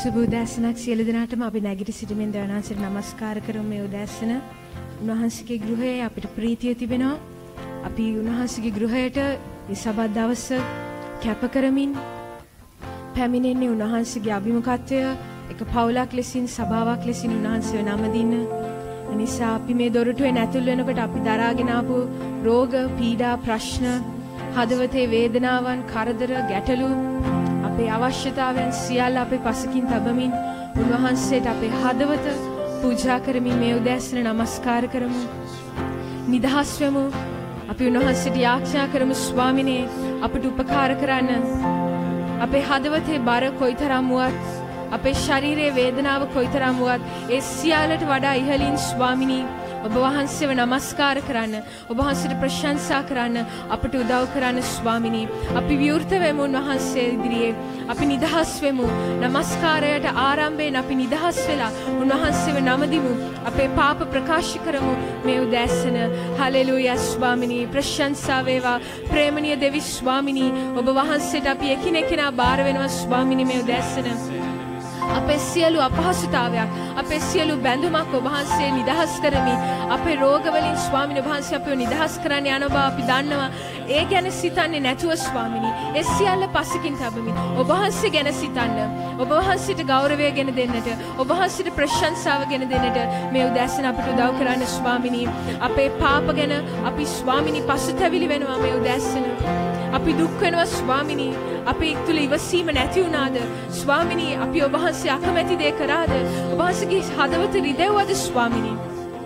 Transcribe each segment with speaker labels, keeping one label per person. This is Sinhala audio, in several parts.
Speaker 1: සුබ උදෑසනක් සියලු දෙනාටම අපි නැගිට සිටමින් දෙවනාන්සේට නමස්කාර කරමු. මේ උදෑසන උන්වහන්සේගේ ගෘහයේ අපිට ප්‍රීතිය තිබෙනවා. අපි උන්වහන්සේගේ ගෘහයට මේ සබත් දවස කැප කරමින් පැමිණෙන්නේ උන්වහන්සේගේ අභිමුඛත්වය එක පවුලක් ලෙසින් සභාවක් ලෙසින් උන්වහන්සේව නමදින්න. නිසා අපි මේ දොරටුවෙන් ඇතුල් වෙනකොට අපි දරාගෙන ආපු රෝග, පීඩා, ප්‍රශ්න, හදවතේ වේදනාවන්, කරදර, ගැටලු, අපේ අවශ්‍යතාවයන් සියල්ල අපේ පසකින් තබමින් උන්වහන්සේට අපේ හදවත පූජා කරමින් මේ උදෑසන නමස්කාර කරමු. නිදහස් වෙමු. අපි උන්වහන්සේට යාඥා කරමු ස්වාමිනේ අපට උපකාර කරන්න. අපේ හදවතේ බර කොයිතරම් වුවත්, අපේ ශරීරයේ වේදනාව කොයිතරම් වුවත්, ඒ සියල්ලට වඩා ඉහළින් ස්වාමිනී ඔබ වහන්සේව නමස්කාර කරන්න, ඔබ වහන්සේට ප්‍රශංසා කරන්න, අපට උදව් කරන්න ස්වාමිනී. අපි විවෘත වෙමු උන්වහන්සේ ඉදිරියේ. අපි නිදහස් වෙමු. නමස්කාරයට ආරම්භයෙන් අපි නිදහස් වෙලා උන්වහන්සේව නමදිමු. අපේ පාප ප්‍රකාශ කරමු මේ උදෑසන. හලෙලූයා ස්වාමිනී. ප්‍රශංසා වේවා ප්‍රේමණීය දෙවි ස්වාමිනී. ඔබ වහන්සේට අපි එකිනෙකා බාර වෙනවා ස්වාමිනී මේ උදෑසන. අපේ සියලු අපහසුතාවයක්, අපේ සියලු බැඳුමක් ඔබ වහන්සේ නිදහස් කරමි. අපේ රෝගවලින් ස්වාමීන් වහන්සේ අපිව නිදහස් කරන්න යන බව අපි දන්නවා. ඒ ගැන සිතන්නේ නැතුව ස්වාමිනී ඒ සියල්ල පසකින් තබමින් ඔබ වහන්සේ ගැන සිතන්න, ඔබ වහන්සේට ගෞරවය ගෙන දෙන්නට, ඔබ වහන්සේට ප්‍රශංසාව ගෙන දෙන්නට මේ උදෑසන අපිට උදව් කරන්න ස්වාමිනී. අපේ පාප ගැන අපි ස්වාමිනී පසුතැවිලි වෙනවා මේ උදෑසන. අපි දුක් වෙනවා ස්වාමිනී. අපි තුල ඉවසීම නැති වුණාද ස්වාමිනී? අපි ඔබ වහන්සේ අකමැති දේ කරාද? ඔබ වහන්සේගේ හදවත රිදෙව්වද ස්වාමිනී?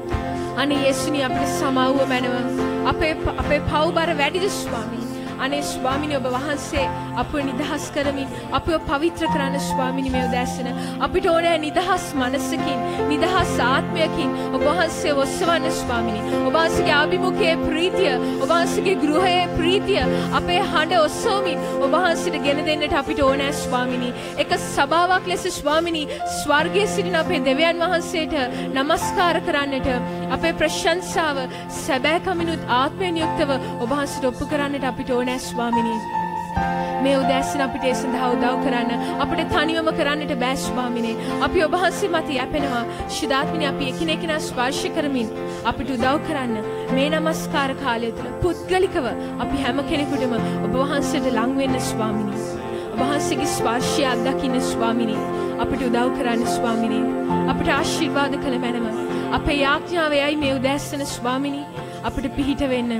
Speaker 1: අනේ යේසුනි අපිට සමාවව මැනව. අපේ පව් බර වැඩිද ස්වාමිනී? අනේ ස්වාමිනී ඔබ වහන්සේ අපව නිදහස් කරමින් අපව පවිත්‍ර කරන්න ස්වාමිනී මේ උදෑසන. අපිට ඕනේ නිදහස් මනසකින්, නිදහස් ආත්මයකින් ඔබ වහන්සේ ඔස්සවන්න ස්වාමිනී. ඔබ වහන්සේගේ අභිමුඛයේ ප්‍රීතිය, ඔබ වහන්සේගේ ගෘහයේ ප්‍රීතිය අපේ හඬ ඔස්සවමින් ඔබ වහන්සේට ගෙන දෙන්නට අපිට ඕනේ ස්වාමිනී. එක සභාවක් ලෙස ස්වාමිනී ස්වර්ගයේ සිටින අපේ දෙවියන් වහන්සේට නමස්කාර කරන්නට, අපේ ප්‍රශංසාව සැබෑකමිනුත් ආත්මයෙන් යුක්තව ඔබ වහන්සේට ඔප්පු කරන්නට අපිට ඕනේ ස්වාමිනී. මේ උදෑසන අපිට ඒ සඳහා උදව් කරන්න. අපිට තනියම කරන්නට බෑ ස්වාමිනේ. අපි ඔබ වහන්සේ මත යැපෙනවා. ශිදාත්මිනේ අපි එකිනෙකා ස්පර්ශ කරමින් අපිට උදව් කරන්න. මේ නමස්කාර කාලය තුළ පුද්ගලිකව අපි හැම කෙනෙකුටම ඔබ වහන්සේට ලං වෙන්න ස්වාමිනේ. ඔබ වහන්සේගේ ස්පර්ශය අත්දකින්න ස්වාමිනේ. අපිට උදව් කරන්න ස්වාමිනේ. අපිට ආශිර්වාද කළ මැනව. අපේ යාඥාවයයි මේ උදෑසන ස්වාමිනේ අපිට පිහිට වෙන්න.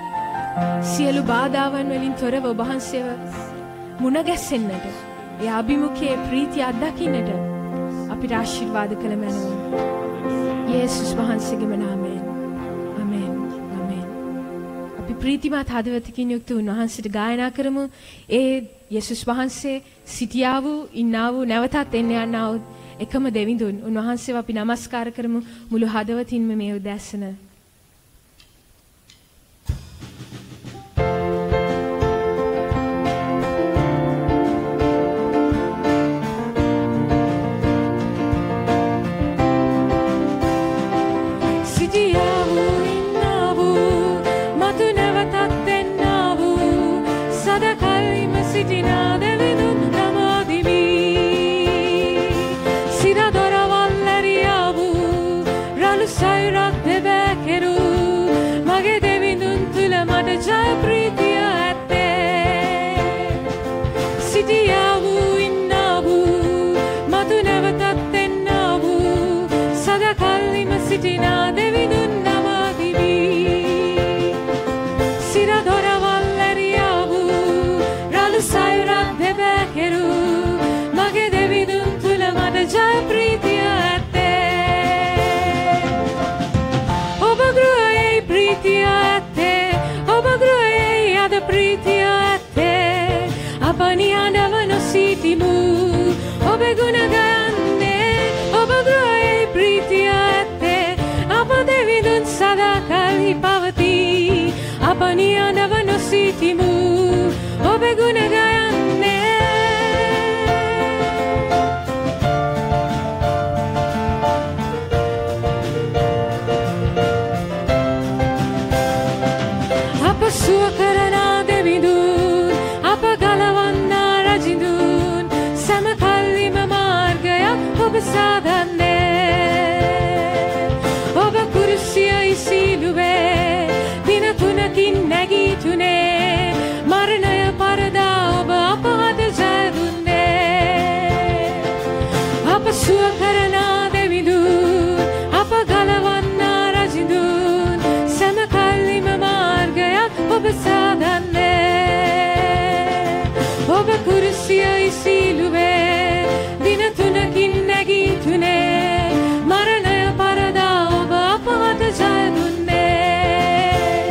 Speaker 1: සියලු බාධාවන් වලින් තොරව ඔබ වහන්සේව මුණ ගැසෙන්නට, ඒ අභිමුඛයේ ප්‍රීතිය අත්දකින්නට අපිට ආශිර්වාද කළ මැනව. යේසුස් වහන්සේගේම නාමයෙන්. ආමෙන්. ආමෙන්. අපි ප්‍රීතිමත් හදවතකින් යුක්ත උන්වහන්සේට ගායනා කරමු. ඒ යේසුස් වහන්සේ සිටියා වූ, ඉන්නා වූ, නැවතත් එන්න යනා වූ එකම දෙවිඳුන් උන්වහන්සේව අපි නමස්කාර කරමු මුළු හදවතින්ම මේ උදෑසන.
Speaker 2: අප ගලවන්නා රජිඳුන් සම කල්ලිම මාර්ගය
Speaker 1: ඔබ කුරුසියයි සිළුවේ දින 3කින් නැගීතුනේ මරණය පරදා ඔබ අපට ජය දුන්නේ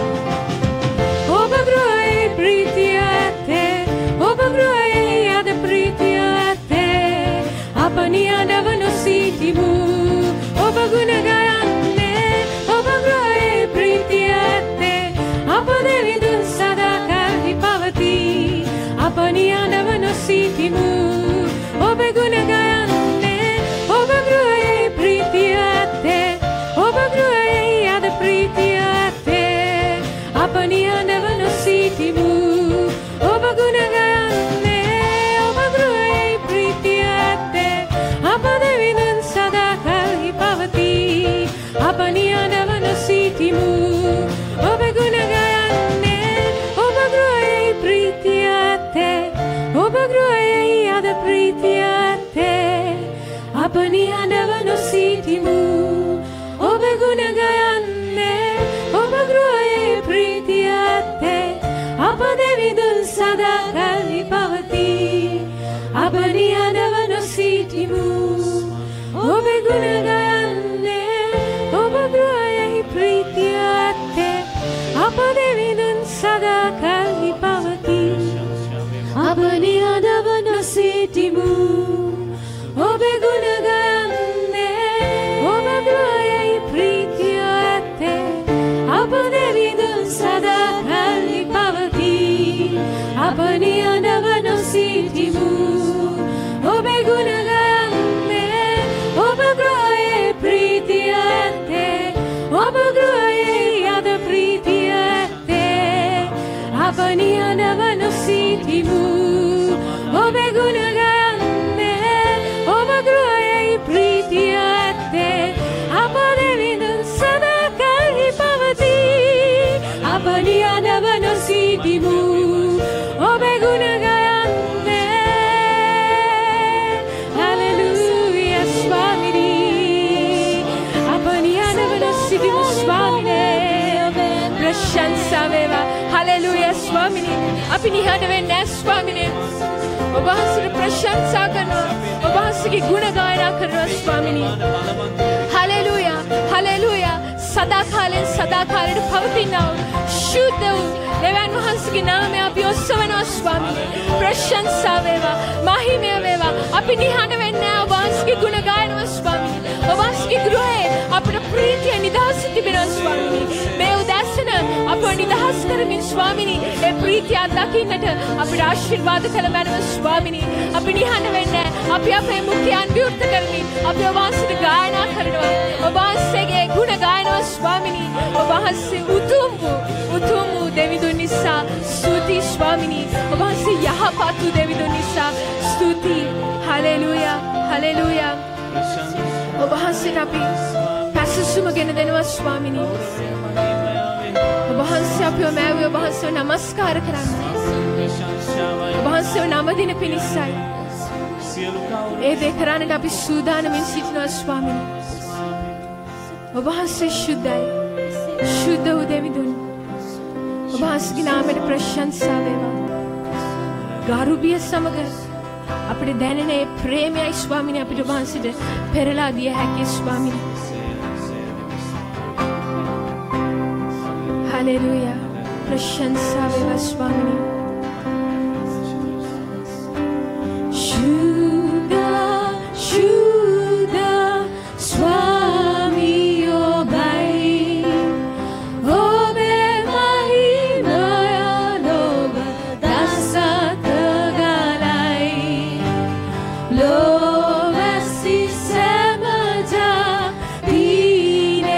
Speaker 1: ඔබ ගෘහයේ ප්‍රීතිය ඇත්තේ ඔබ ගෘහයේ අද ප්‍රීතිය ඇත්තේ අප නියඬව නොසිටිමු ඔබ ගුණ ගයන්නේ ඔබ ගෘහයේ ප්‍රීතිය ඇත්තේ අප දෙවිඳුන් සදාකල්හි පවතී අප නියඬව නොසිටිමු ඔබ ගුණ ගයන්නේ ඔබ ගෘහයේ ප්‍රීතිය ඇත්තේ ඔබ ගෘහයේ අද ප්‍රීතිය ඇත්තේ අප නියඬව නොසිටිමු ඔබ ගුණ ගයන්නේ ඔබ ගෘහයේ ප්‍රීතිය ඇත්තේ අප දෙවිඳුන් සදාකල්හි පවතී අප නියඬව නොසිටිමු ඔබ ගුණ ගයන්නේ ඔබ ගෘහයේ ප්‍රීතිය ඇත්තේ ඔබ ගෘහයේ අද ප්‍රීතිය ඇත්තේ අප නියඬව නොසිටිමු ඔබ ගුණ ගයන්නේ ඔබ ගෘහයේ ප්‍රීතිය ඇත්තේ අප දෙවිඳුන් සදාකල්හි පවතී අප නියඬව නොසිටිමු ඔබ ගුණ ගයන්නේ ඔබ ගෘහයේ ප්‍රීතිය ඇත්තේ අප දෙවිඳුන් සදාකල්හි පවතී අප නියඬව නොසිටිමු ඔබ ගුණ ගයන්නේ ඔබ ගෘහයේ ප්‍රීතිය ඇත්තේ අප දෙවිඳුන් සදාකල්හි පවතී අප නියඬව නොසිටිමු ඔබ ගුණ ගයන්නේ ඔබ ගෘහයේ ප්‍රීතිය ඇත්තේ ඔබ ගෘහයේ අද ප්‍රීතිය ඇත්තේ අප නියඬව නොසිටිමු ඔබ ගුණ ගයන්නේ ඔබ ගෘහයේ ප්‍රීතිය ඇත්තේ අප දෙවිඳුන් සදාකල්හි පවතී අප නියඬව නොසිටිමු ඔබ ගුණ ගයන්නේ හලෙලූයා ස්වාමිනී අප නියඬව නොසිටිමු ස්වාමිනේ ප්‍රශංසා වේවා හලෙලූයා ස්වාමිනී අපි නිහඬ වෙන්නේ නැහැ ස්වාමිනේ ඔබ වහන්සේට ප්‍රශංසා කරනවා ඔබ වහන්සේගේ ගුණ ගායනා කරනවා ස්වාමිනී හලෙලූයා හලෙලූයා සදාකාලෙන් සදාකාලයට පවතිනා ශුද්ධ වූ දෙවියන් වහන්සේගේ නාමය අපි ඔස්සවනවා ස්වාමිනේ ප්‍රශංසා වේවා මහිමය වේවා අපි නිහඬ වෙන්නේ නැහැ ඔබ වහන්සේගේ ගුණ ගායනවා ස්වාමිනේ ඔබ වහන්සේගේ ගෘහයේ අපට ප්‍රීතිය නිදහස තිබෙනවා ස්වාමිනේ මේ උදැසන අපව නිදහස් කරමින් ස්වාමිනේ ඒ ප්‍රීතිය අත්දකින්නට අපට ආශිර්වාද කළ මැනව ස්වාමිනේ අපි නිහඬ වෙන්නේ අපි අපේ මුඛයන් විවෘත කරමින් අපි ඔබ වහන්සේට ගායනා කරනවා ඔබ වහන්සේගේ ගුණ ගායනවා ස්වාමිනේ ඔබ වහන්සේ උතුම් වූ දෙවිඳුන් නිසා ස්තුති ස්වාමිනේ ඔබ වහන්සේ යහපත් වූ දෙවිඳුන් නිසා ස්තුති හලෙලූයා හලෙලූයා ඔබ වහන්සේට අපි පැසසුම ගෙන දෙනවා ස්වාමිනේ ඔබ වහන්සේ අපිව මෑවුවේ ඔබ වහන්සේව නමස්කාර කරන්නේ ඔබ වහන්සේව නම දින පිණිසයි ඒ දේ කරන්නට අපි සූදානමින් සිටිනවා ස්වාමිනේ ඔබ වහන්සේ ශුද්ධයි ශුද්ධ වූ දෙවිඳුන් ඔබ වහන්සේගේ නාමයට ප්‍රශංසා වේවා ගරුබිය සමග අපිට දැනෙන ඒ ප්‍රේමයයි ස්වාමිනේ අපිට ඔබ වහන්සේට පෙරලා දිය හැකි ස්වාමිනේ හලෙලූයා ප්‍රශංසා වේවා ස්වාමිනේ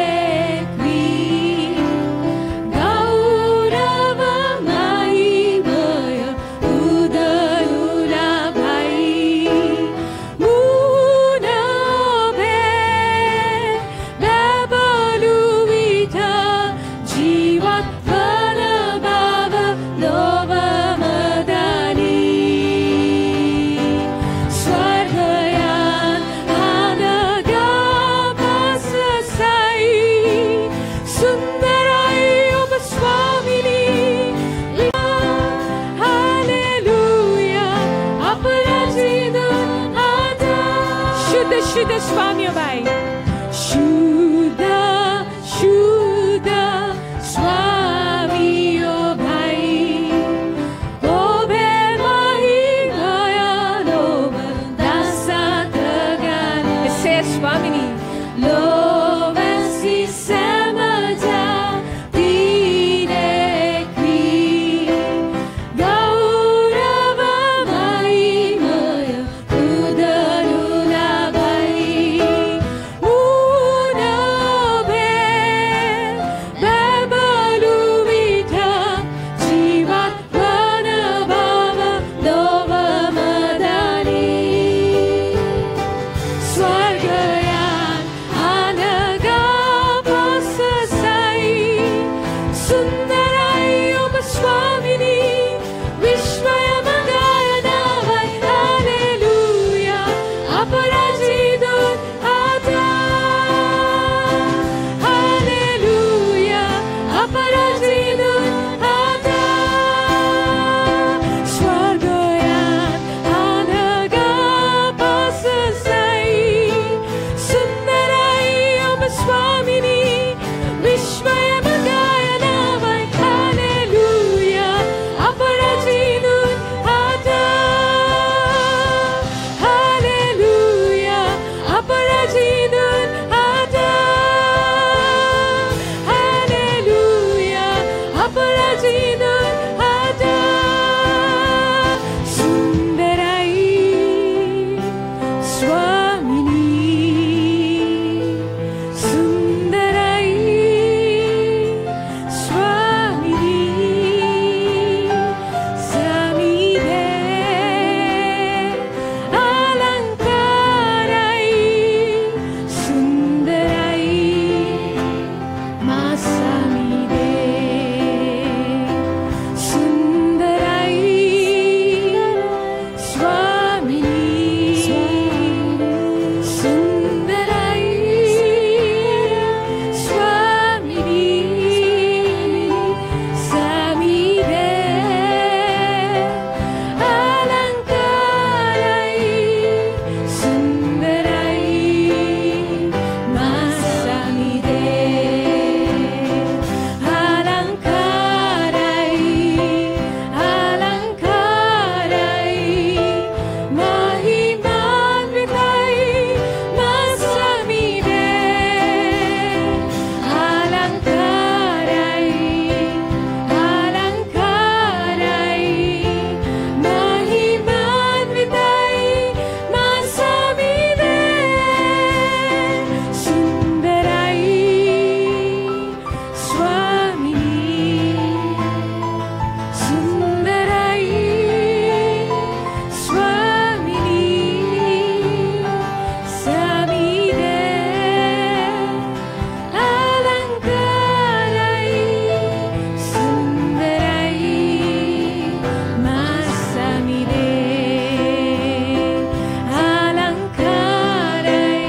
Speaker 2: Gaurava Mahima
Speaker 1: Shudha Swami Obai. Shudha, Shudha Swami Obai. Obe mahi gaya loba dasa tegan. Ese Swamini. Loba si samaja dinekri. Gaurava mahimaya udarunabai. Munabe babalumita jivat vanabhava lova madani. Swargayan anagapasasai sundarai oba swamini vishwayamangayanavai. Hallelujah aparajidut ata. Hallelujah aparajidut ata. Swargayan anagapasasai sundarai oba swamini vishwayamangayanavai. Hallelujah aparajidut ata. Hallelujah aparajidut ata. Hallelujah aparajidut ata. Sundarai Swamini. Sundarai Swamini. Samide alangkarai. Sundarai Masamide. Sundarai Swamini. Sundarai Swamini. Samide alangkarai. Sundarai Masamide alangkarai. Alangkarai mahimanvitai Masamide alangkarai. Alangkarai mahimanvitai Masamide. Sundarai Swamini. Sundarai Swamini. Samide alangkarai. Sundarai Masamide alangkarai.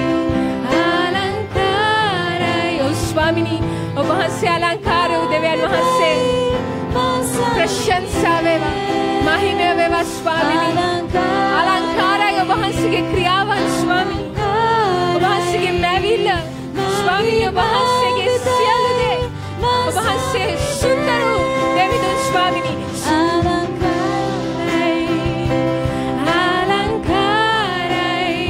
Speaker 1: Alangkarai. Oh Swamini, oh Mahanse alangkara udevan Mahanse. Prashansa veva mahime veva Swamini. Alangkarai oh Mahanse ke kriyavan Swamini. Oh Mahanse ke mevilla Swamini. Oh Mahanse ke siyalude. Oh Mahanse sundaru devidun Swamini. Alangkarai. Alangkarai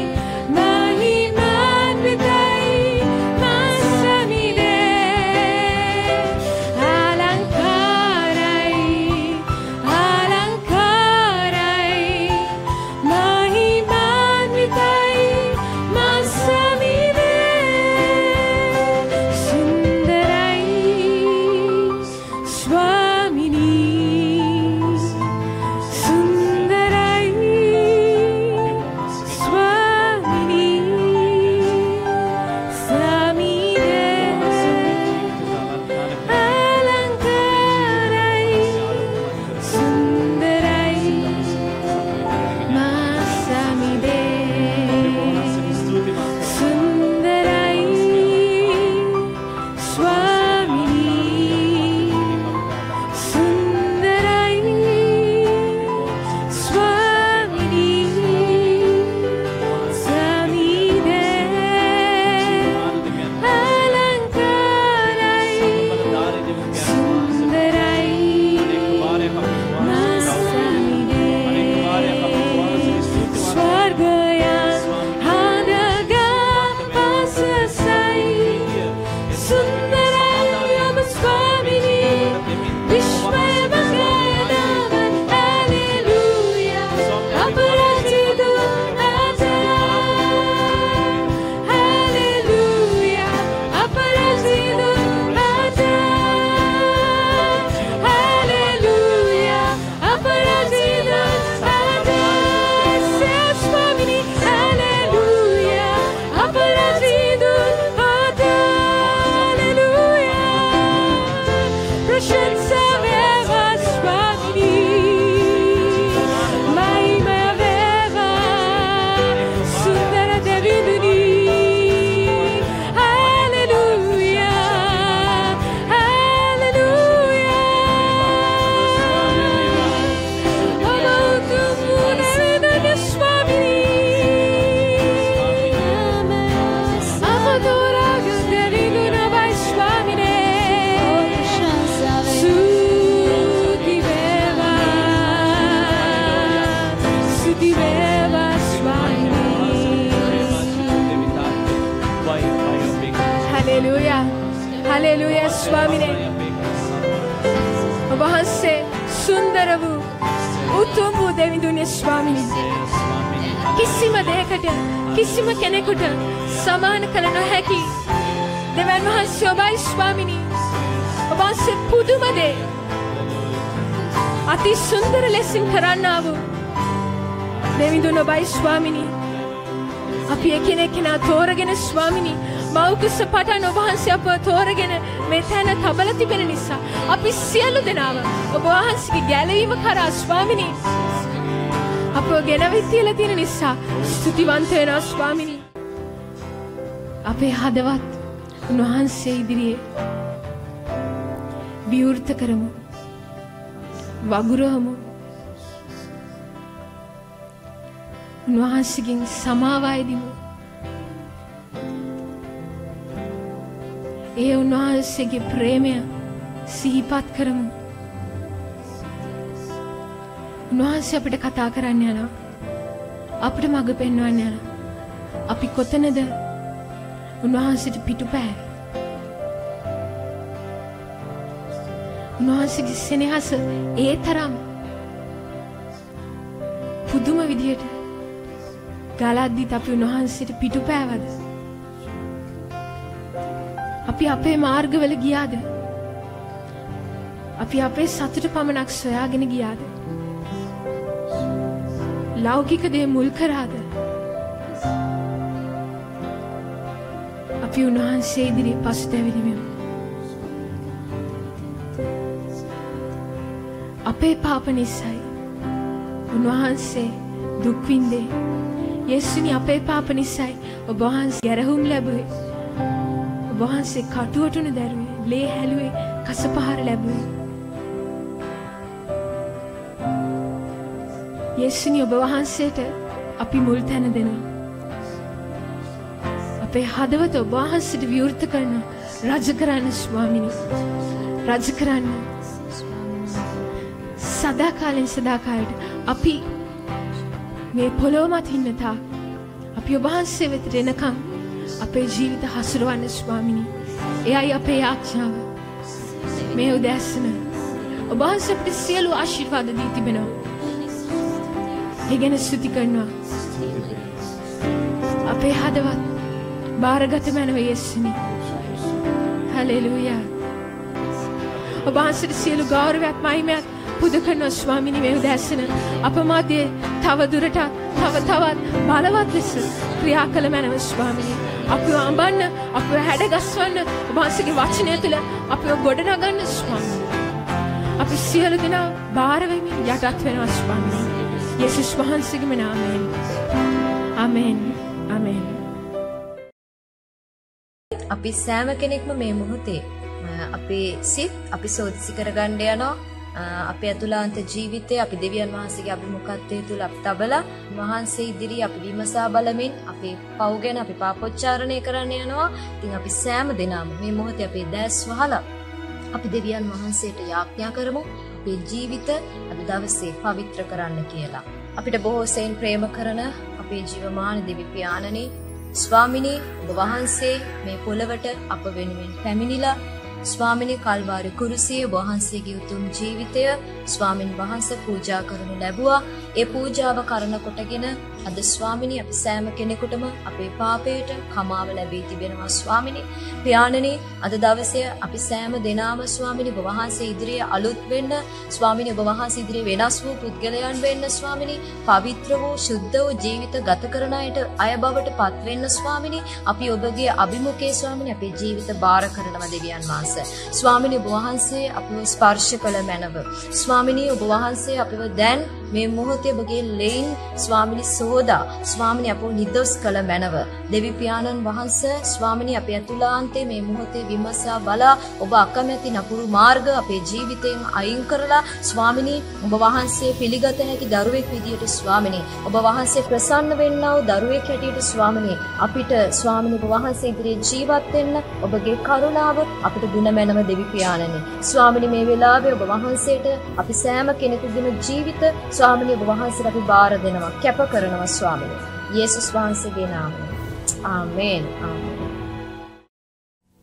Speaker 1: mahimanvitai Masamide. Alangkarai. Alangkarai mahimanvitai Masamide. Sundarai Swamini. ස්වාමිනේ. ඔබ වහන්සේ සුන්දර වූ උතුම් වූ දෙවිඳුනේ ස්වාමිනේ. කිසිම දෙයකට කිසිම කෙනෙකුට සමාන කළ නොහැකි දෙවියන් වහන්සේ ඔබයි ස්වාමිනේ. ඔබ වහන්සේ පුදුම දේ අති සුන්දර ලෙසින් කරන්නා වූ දෙවිඳුන ඔබයි ස්වාමිනේ. අපි එකිනෙකා තෝරගෙන ස්වාමිනේ මෞකස පටන් ඔබ වහන්සේ අපව තෝරගෙන මේ තැන තබලා තිබෙන නිසා අපි සියලු දෙනාම ඔබ වහන්සේගේ ගැලවීම කරා ස්වාමිනේ අපව ගෙනවිත් තියලා තියෙන නිසා ස්තුතිවන්ත වෙනවා ස්වාමිනේ. අපේ හදවත් උන්වහන්සේ ඉදිරියේ විවෘත කරමු, වගුරුවමු. උන්වහන්සේගෙන් සමාව අයදිමු. ඒ උන්වහන්සේගේ ප්‍රේමය සිහිපත් කරමු. උන්වහන්සේ අපිට කතා කරන්න යනවා. අපිට මඟ පෙන්වන්න යනවා. අපි කොතනද උන්වහන්සේට පිටුපෑ. උන්වහන්සේගේ සෙනෙහස ඒ තරම් පුදුම විදියට ගලද්දිත් අපි උන්වහන්සේට පිටුපෑවද? අපි අපේ මාර්ගවල ගියාද? අපි අපේ සතුට පමණක් සොයාගෙන ගියාද? ලෞකික දේ මුල් කරාද? අපි උන්වහන්සේ ඉදිරියේ පසුතැවිලි වෙමු. අපේ පාප නිසායි උන්වහන්සේ දුක් විඳේ. යේසුනි අපේ පාප නිසායි ඔබ වහන්සේ ගැරහුම් ලැබුවේ. ඔබ වහන්සේ කටුවටුන දැරුවේ, ලේ හැලුවේ, කසපහර ලැබුවේ. යේසුනි ඔබ වහන්සේට අපි මුල් තැන දෙනවා. අපේ හදවත ඔබ වහන්සේට විවෘත කරන රජ කරන්න ස්වාමිනී. රජ කරන්න. සදාකාලෙන් සදාකාලයට අපි මේ පොළොව මත ඉන්න තාක් අපි ඔබ වහන්සේ වෙතට එනකම් අපේ ජීවිත හසුරවන්න ස්වාමිනී. එයයි අපේ ආඥාව. මේ උදෑසන ඔබ වහන්සේ අපිට සියලු ආශිර්වාද දී තිබෙනවා. ඒ ගැන ස්තුති කරනවා. අපේ හදවත් බාරගත මැනව යේසුනි. හලෙලූයා. ඔබ වහන්සේට සියලු ගෞරවයක් මහිමයක් පුද කරනවා ස්වාමිනී. මේ උදෑසන අප මැදේ තව දුරටත් තවත් බලවත් ලෙස ක්‍රියා කළ මැනව ස්වාමිනී. අපිව අඹන්න, අපිව හැඩගස්වන්න, ඔබ වහන්සේගේ වචනය තුළ අපිව ගොඩනගන්න ස්වාමිනී. අපි සියලු දෙනා බාර වෙමින් යටත් වෙනවා ස්වාමිනී. යේසුස් වහන්සේගේ නාමයෙන්. ආමෙන්. ආමෙන්.
Speaker 2: අපි සෑම කෙනෙක්ම මේ මොහොතේ අපේ සිත් අපි සෝදිසි කරගන්න යනවා. අපේ අතුලාන්ත ජීවිතය අපි දෙවියන් වහන්සේගේ අභිමුඛත්වයේ තුල අපි තබලා වහන්සේ ඉදිරියේ අපි විමසා බලමින් අපේ පව් ගැන අපි පාපොච්චාරණය කරන්න යනවා. ඉතින් අපි සෑම දෙනාම මේ මොහොතේ අපේ දැස් වහලා අපි දෙවියන් වහන්සේට යාඥා කරමු අපේ ජීවිත අද දවසේ පවිත්‍ර කරන්න කියලා. අපිට බොහෝ සෙයින් ප්‍රේම කරන අපේ ජීවමාන දෙවි පියාණනි ස්වාමිනී ඔබ වහන්සේ මේ පොළවට අප වෙනුවෙන් පැමිණිලා ස්වාමිනී කල්වාරි කුරුසියේ වහන්සේගේ උතුම් ජීවිතය ස්වාමින් වහන්සේ පූජා කරනු ලැබුවා. ඒ පූජාව කරන කොටගෙන අද ස්වාමිනී අපි සෑම කෙනෙකුටම අපේ පාපයට කමාව ලැබී තිබෙනවා ස්වාමිනී. පියාණනි අද දවසේ අපි සෑම දෙනාම ස්වාමිනී ඔබ වහන්සේ ඉදිරියේ අලුත් වෙන්න ස්වාමිනී ඔබ වහන්සේ ඉදිරියේ වෙනස් වූ පුද්ගලයන් වෙන්න ස්වාමිනී පවිත්‍ර වූ ශුද්ධ වූ ජීවිත ගත කරන අයට අය බවට පත් වෙන්න ස්වාමිනී. අපි ඔබගේ අභිමුඛයේ ස්වාමිනී අපේ ජීවිත බාර කරනවා දෙවියන් වහන්සේ. ස්වාමිනී ඔබ වහන්සේ අපව ස්පර්ශ කළ මැනව. ස්වාමිනී ඔබ වහන්සේ අපව දැන් මේ මොහොතේ ඔබගේ ලෙයින් ස්වාමිනී සෝදා ස්වාමිනී අපව නිදොස් කළ මැනව. දෙවි පියාණන් වහන්සේ ස්වාමිනී අපේ අතුලාන්තේ මේ මොහොතේ විමසා බලා ඔබ අකමැති නපුරු මාර්ග අපේ ජීවිතයෙන් අයින් කරලා ස්වාමිනී ඔබ වහන්සේ පිළිගත හැකි දරුවෙක් විදියට ස්වාමිනී ඔබ වහන්සේ ප්‍රසන්න වෙන්නා වූ දරුවෙක් හැටියට ස්වාමිනී අපිට ස්වාමිනී ඔබ වහන්සේ ඉදිරියේ ජීවත් වෙන්න ඔබගේ කරුණාව අපිට දුන මැනව දෙවි පියාණනි. ස්වාමිනී මේ වෙලාවේ ඔබ වහන්සේට අපි සෑම කෙනෙකුගේම ජීවිත ස්වාමිනී ඔබ වහන්සේට අපි බාර දෙනවා කැප කරනවා ස්වාමිනී. යේසුස් වහන්සේගේ නාමයෙන්. ආමේන්. ආමේන්.
Speaker 1: හොඳයි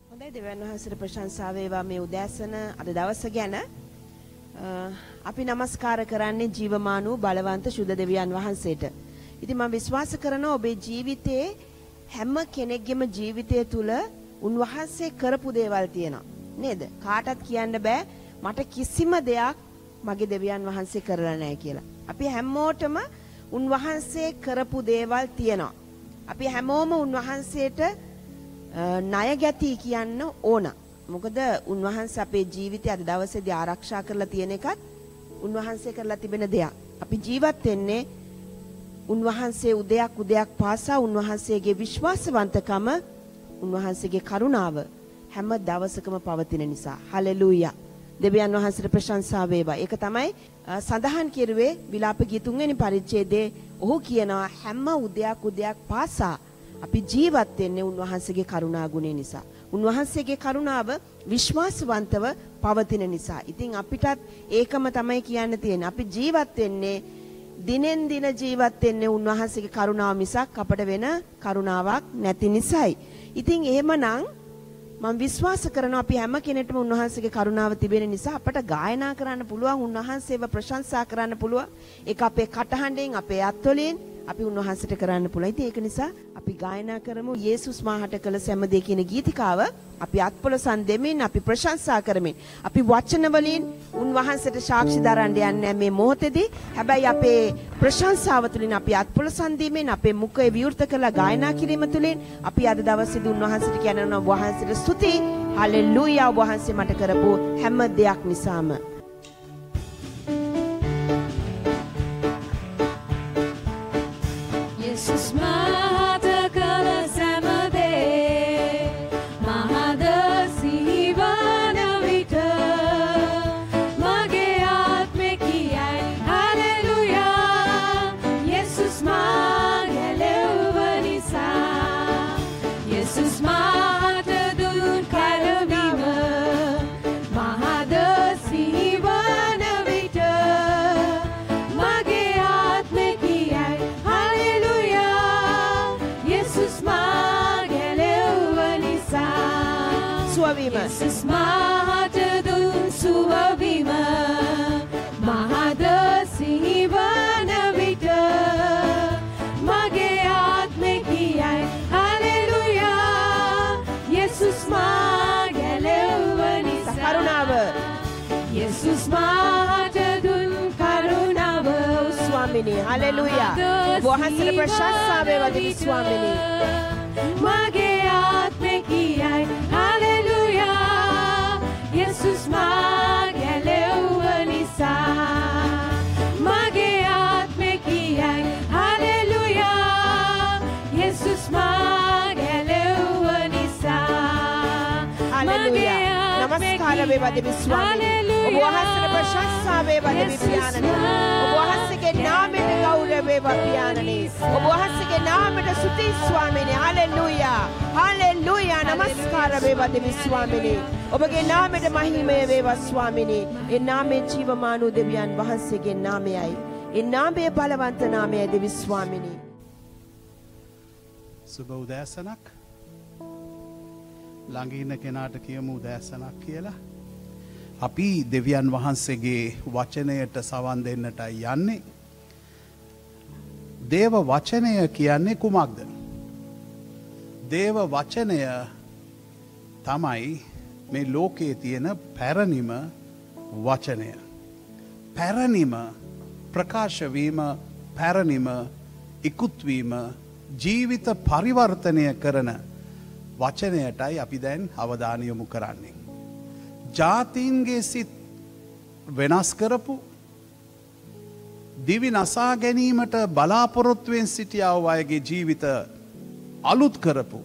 Speaker 3: දෙවියන් වහන්සේට ප්‍රශංසා වේවා මේ උදෑසන අද දවස ගැන. අපි নমස්කාර කරන්නේ ජීවමාන වූ බලවන්ත සුද දෙවියන් වහන්සේට. ඉතින් මම විශ්වාස කරනවා ඔබේ ජීවිතයේ හැම කෙනෙක්ගේම ජීවිතය තුළ උන්වහන්සේ කරපු දේවල් තියෙනවා. නේද? කාටවත් කියන්න බෑ මට කිසිම දෙයක් මගේ දෙවියන් වහන්සේ කරලා නැහැ කියලා. අපි හැමෝටම උන්වහන්සේ කරපු දේවල් තියෙනවා. අපි හැමෝම උන්වහන්සේට ණය ගැති කියන්න ඕන. මොකද උන්වහන්සේ අපේ ජීවිතය අද දවසේදී ආරක්ෂා කරලා තියෙන එකත් උන්වහන්සේ කරලා තිබෙන දෙයක්. අපි ජීවත් වෙන්නේ උන්වහන්සේ උදයක් පාසා උන්වහන්සේගේ විශ්වාසවන්තකම උන්වහන්සේගේ කරුණාව හැම දවසකම පවතින නිසා. හලෙලූයා. දෙවියන් වහන්සේට ප්‍රශංසා වේවා. ඒක තමයි සඳහන් කෙරුවේ විලාප ගීත 3 වෙනි පරිච්ඡේදයේ. ඔහු කියනවා හැම උදයක් පාසා අපි ජීවත් වෙන්නේ උන්වහන්සේගේ කරුණා ගුණය නිසා. උන්වහන්සේගේ කරුණාව විශ්වාසවන්තව පවතින නිසා. ඉතින් අපිටත් ඒකම තමයි කියන්න තියෙන්නේ. අපි ජීවත් වෙන්නේ දිනෙන් දින ජීවත් වෙන්නේ උන්වහන්සේගේ කරුණාව මිසක් අපට වෙන කරුණාවක් නැති නිසායි. ඉතින් එහෙමනම් මම විශ්වාස කරනවා අපි හැම කෙනෙක්ටම උන්වහන්සේගේ කරුණාව තිබෙන නිසා අපට ගායනා කරන්න පුළුවන්, උන්වහන්සේව ප්‍රශංසා කරන්න පුළුවන්. ඒක අපේ කටහඬෙන්, අපේ අත්වලින් අපි උන්වහන්සේට කරන්න පුළුවන්. ඉතින් ඒක නිසා අපි ගායනා කරමු යේසුස් මාහට කළ සෑම දේ කියන ගීතිකාව. අපි අත්පොලසන් දෙමින්, අපි ප්‍රශංසා කරමින්, අපි වචන වලින් උන්වහන්සේට සාක්ෂි දරන්න යන්නේ මේ මොහොතේදී. හැබැයි අපේ ප්‍රශංසාව තුළින්, අපි අත්පොලසන් දීමෙන්, අපේ මුඛය විවෘත කරලා ගායනා කිරීම තුළින් අපි අද දවසේදී උන්වහන්සේට කියනවා වහන්සේට ස්තුති. හලෙලූයා. වහන්සේ මට කරපු හැම දෙයක් නිසාම.
Speaker 4: Yesus mahata dun suwabima mahada sihibana vita mage atme kiyai hallelujah Yesus magelewani
Speaker 3: karunawa
Speaker 4: Yesus mahata dun karunawa
Speaker 3: swamini hallelujah වහන්සේට ප්‍රශංසා වේවා දෙවි ස්වාමිනී
Speaker 4: mage atme kiyai Jesus magelewani mage atme kiyai hallelujah Jesus magelewani
Speaker 3: hallelujah namaskar වේවා දෙවි ස්වාමිනී ඔබ වහන්සේට ප්‍රශංසා වේවා දෙවි පියාණනි ඔබ වහන්සේගේ නාමයට ගෞරව වේවා පියාණනි ඔබ වහන්සේගේ නාමයට ස්තුති ස්වාමිනී hallelujah hallelujah namaskar වේවා දෙවි ස්වාමිනී ඔබගේ නාමයට මහිමය වේවා ස්වාමිනී. ඒ නාමයේ ජීවමාන වූ දෙවියන් වහන්සේගේ නාමයයි. ඒ නාමයේ බලවන්ත නාමයයි දෙවි ස්වාමිනී.
Speaker 5: සුබ උදෑසනක්. ළඟ ඉන්න කෙනාට කියමු උදෑසනක් කියලා. අපි දෙවියන් වහන්සේගේ වචනයට සවන් දෙන්නටයි යන්නේ. දේව වචනය කියන්නේ කුමක්ද? දේව වචනය තමයි මේ ලෝකයේ තියෙන පැරණිම වචනය. පැරණිම ප්‍රකාශවීම, පැරණිම ඉකුත්වීම, ජීවිත පරිවර්තනය කරන වචනයටයි අපි දැන් අවධානය යොමු කරන්නේ. ජාතීන්ගේ සිත් වෙනස් කරපු, දිවි නසා ගැනීමට බලාපොරොත්තුවෙන් සිටියව අයගේ ජීවිත අලුත් කරපු,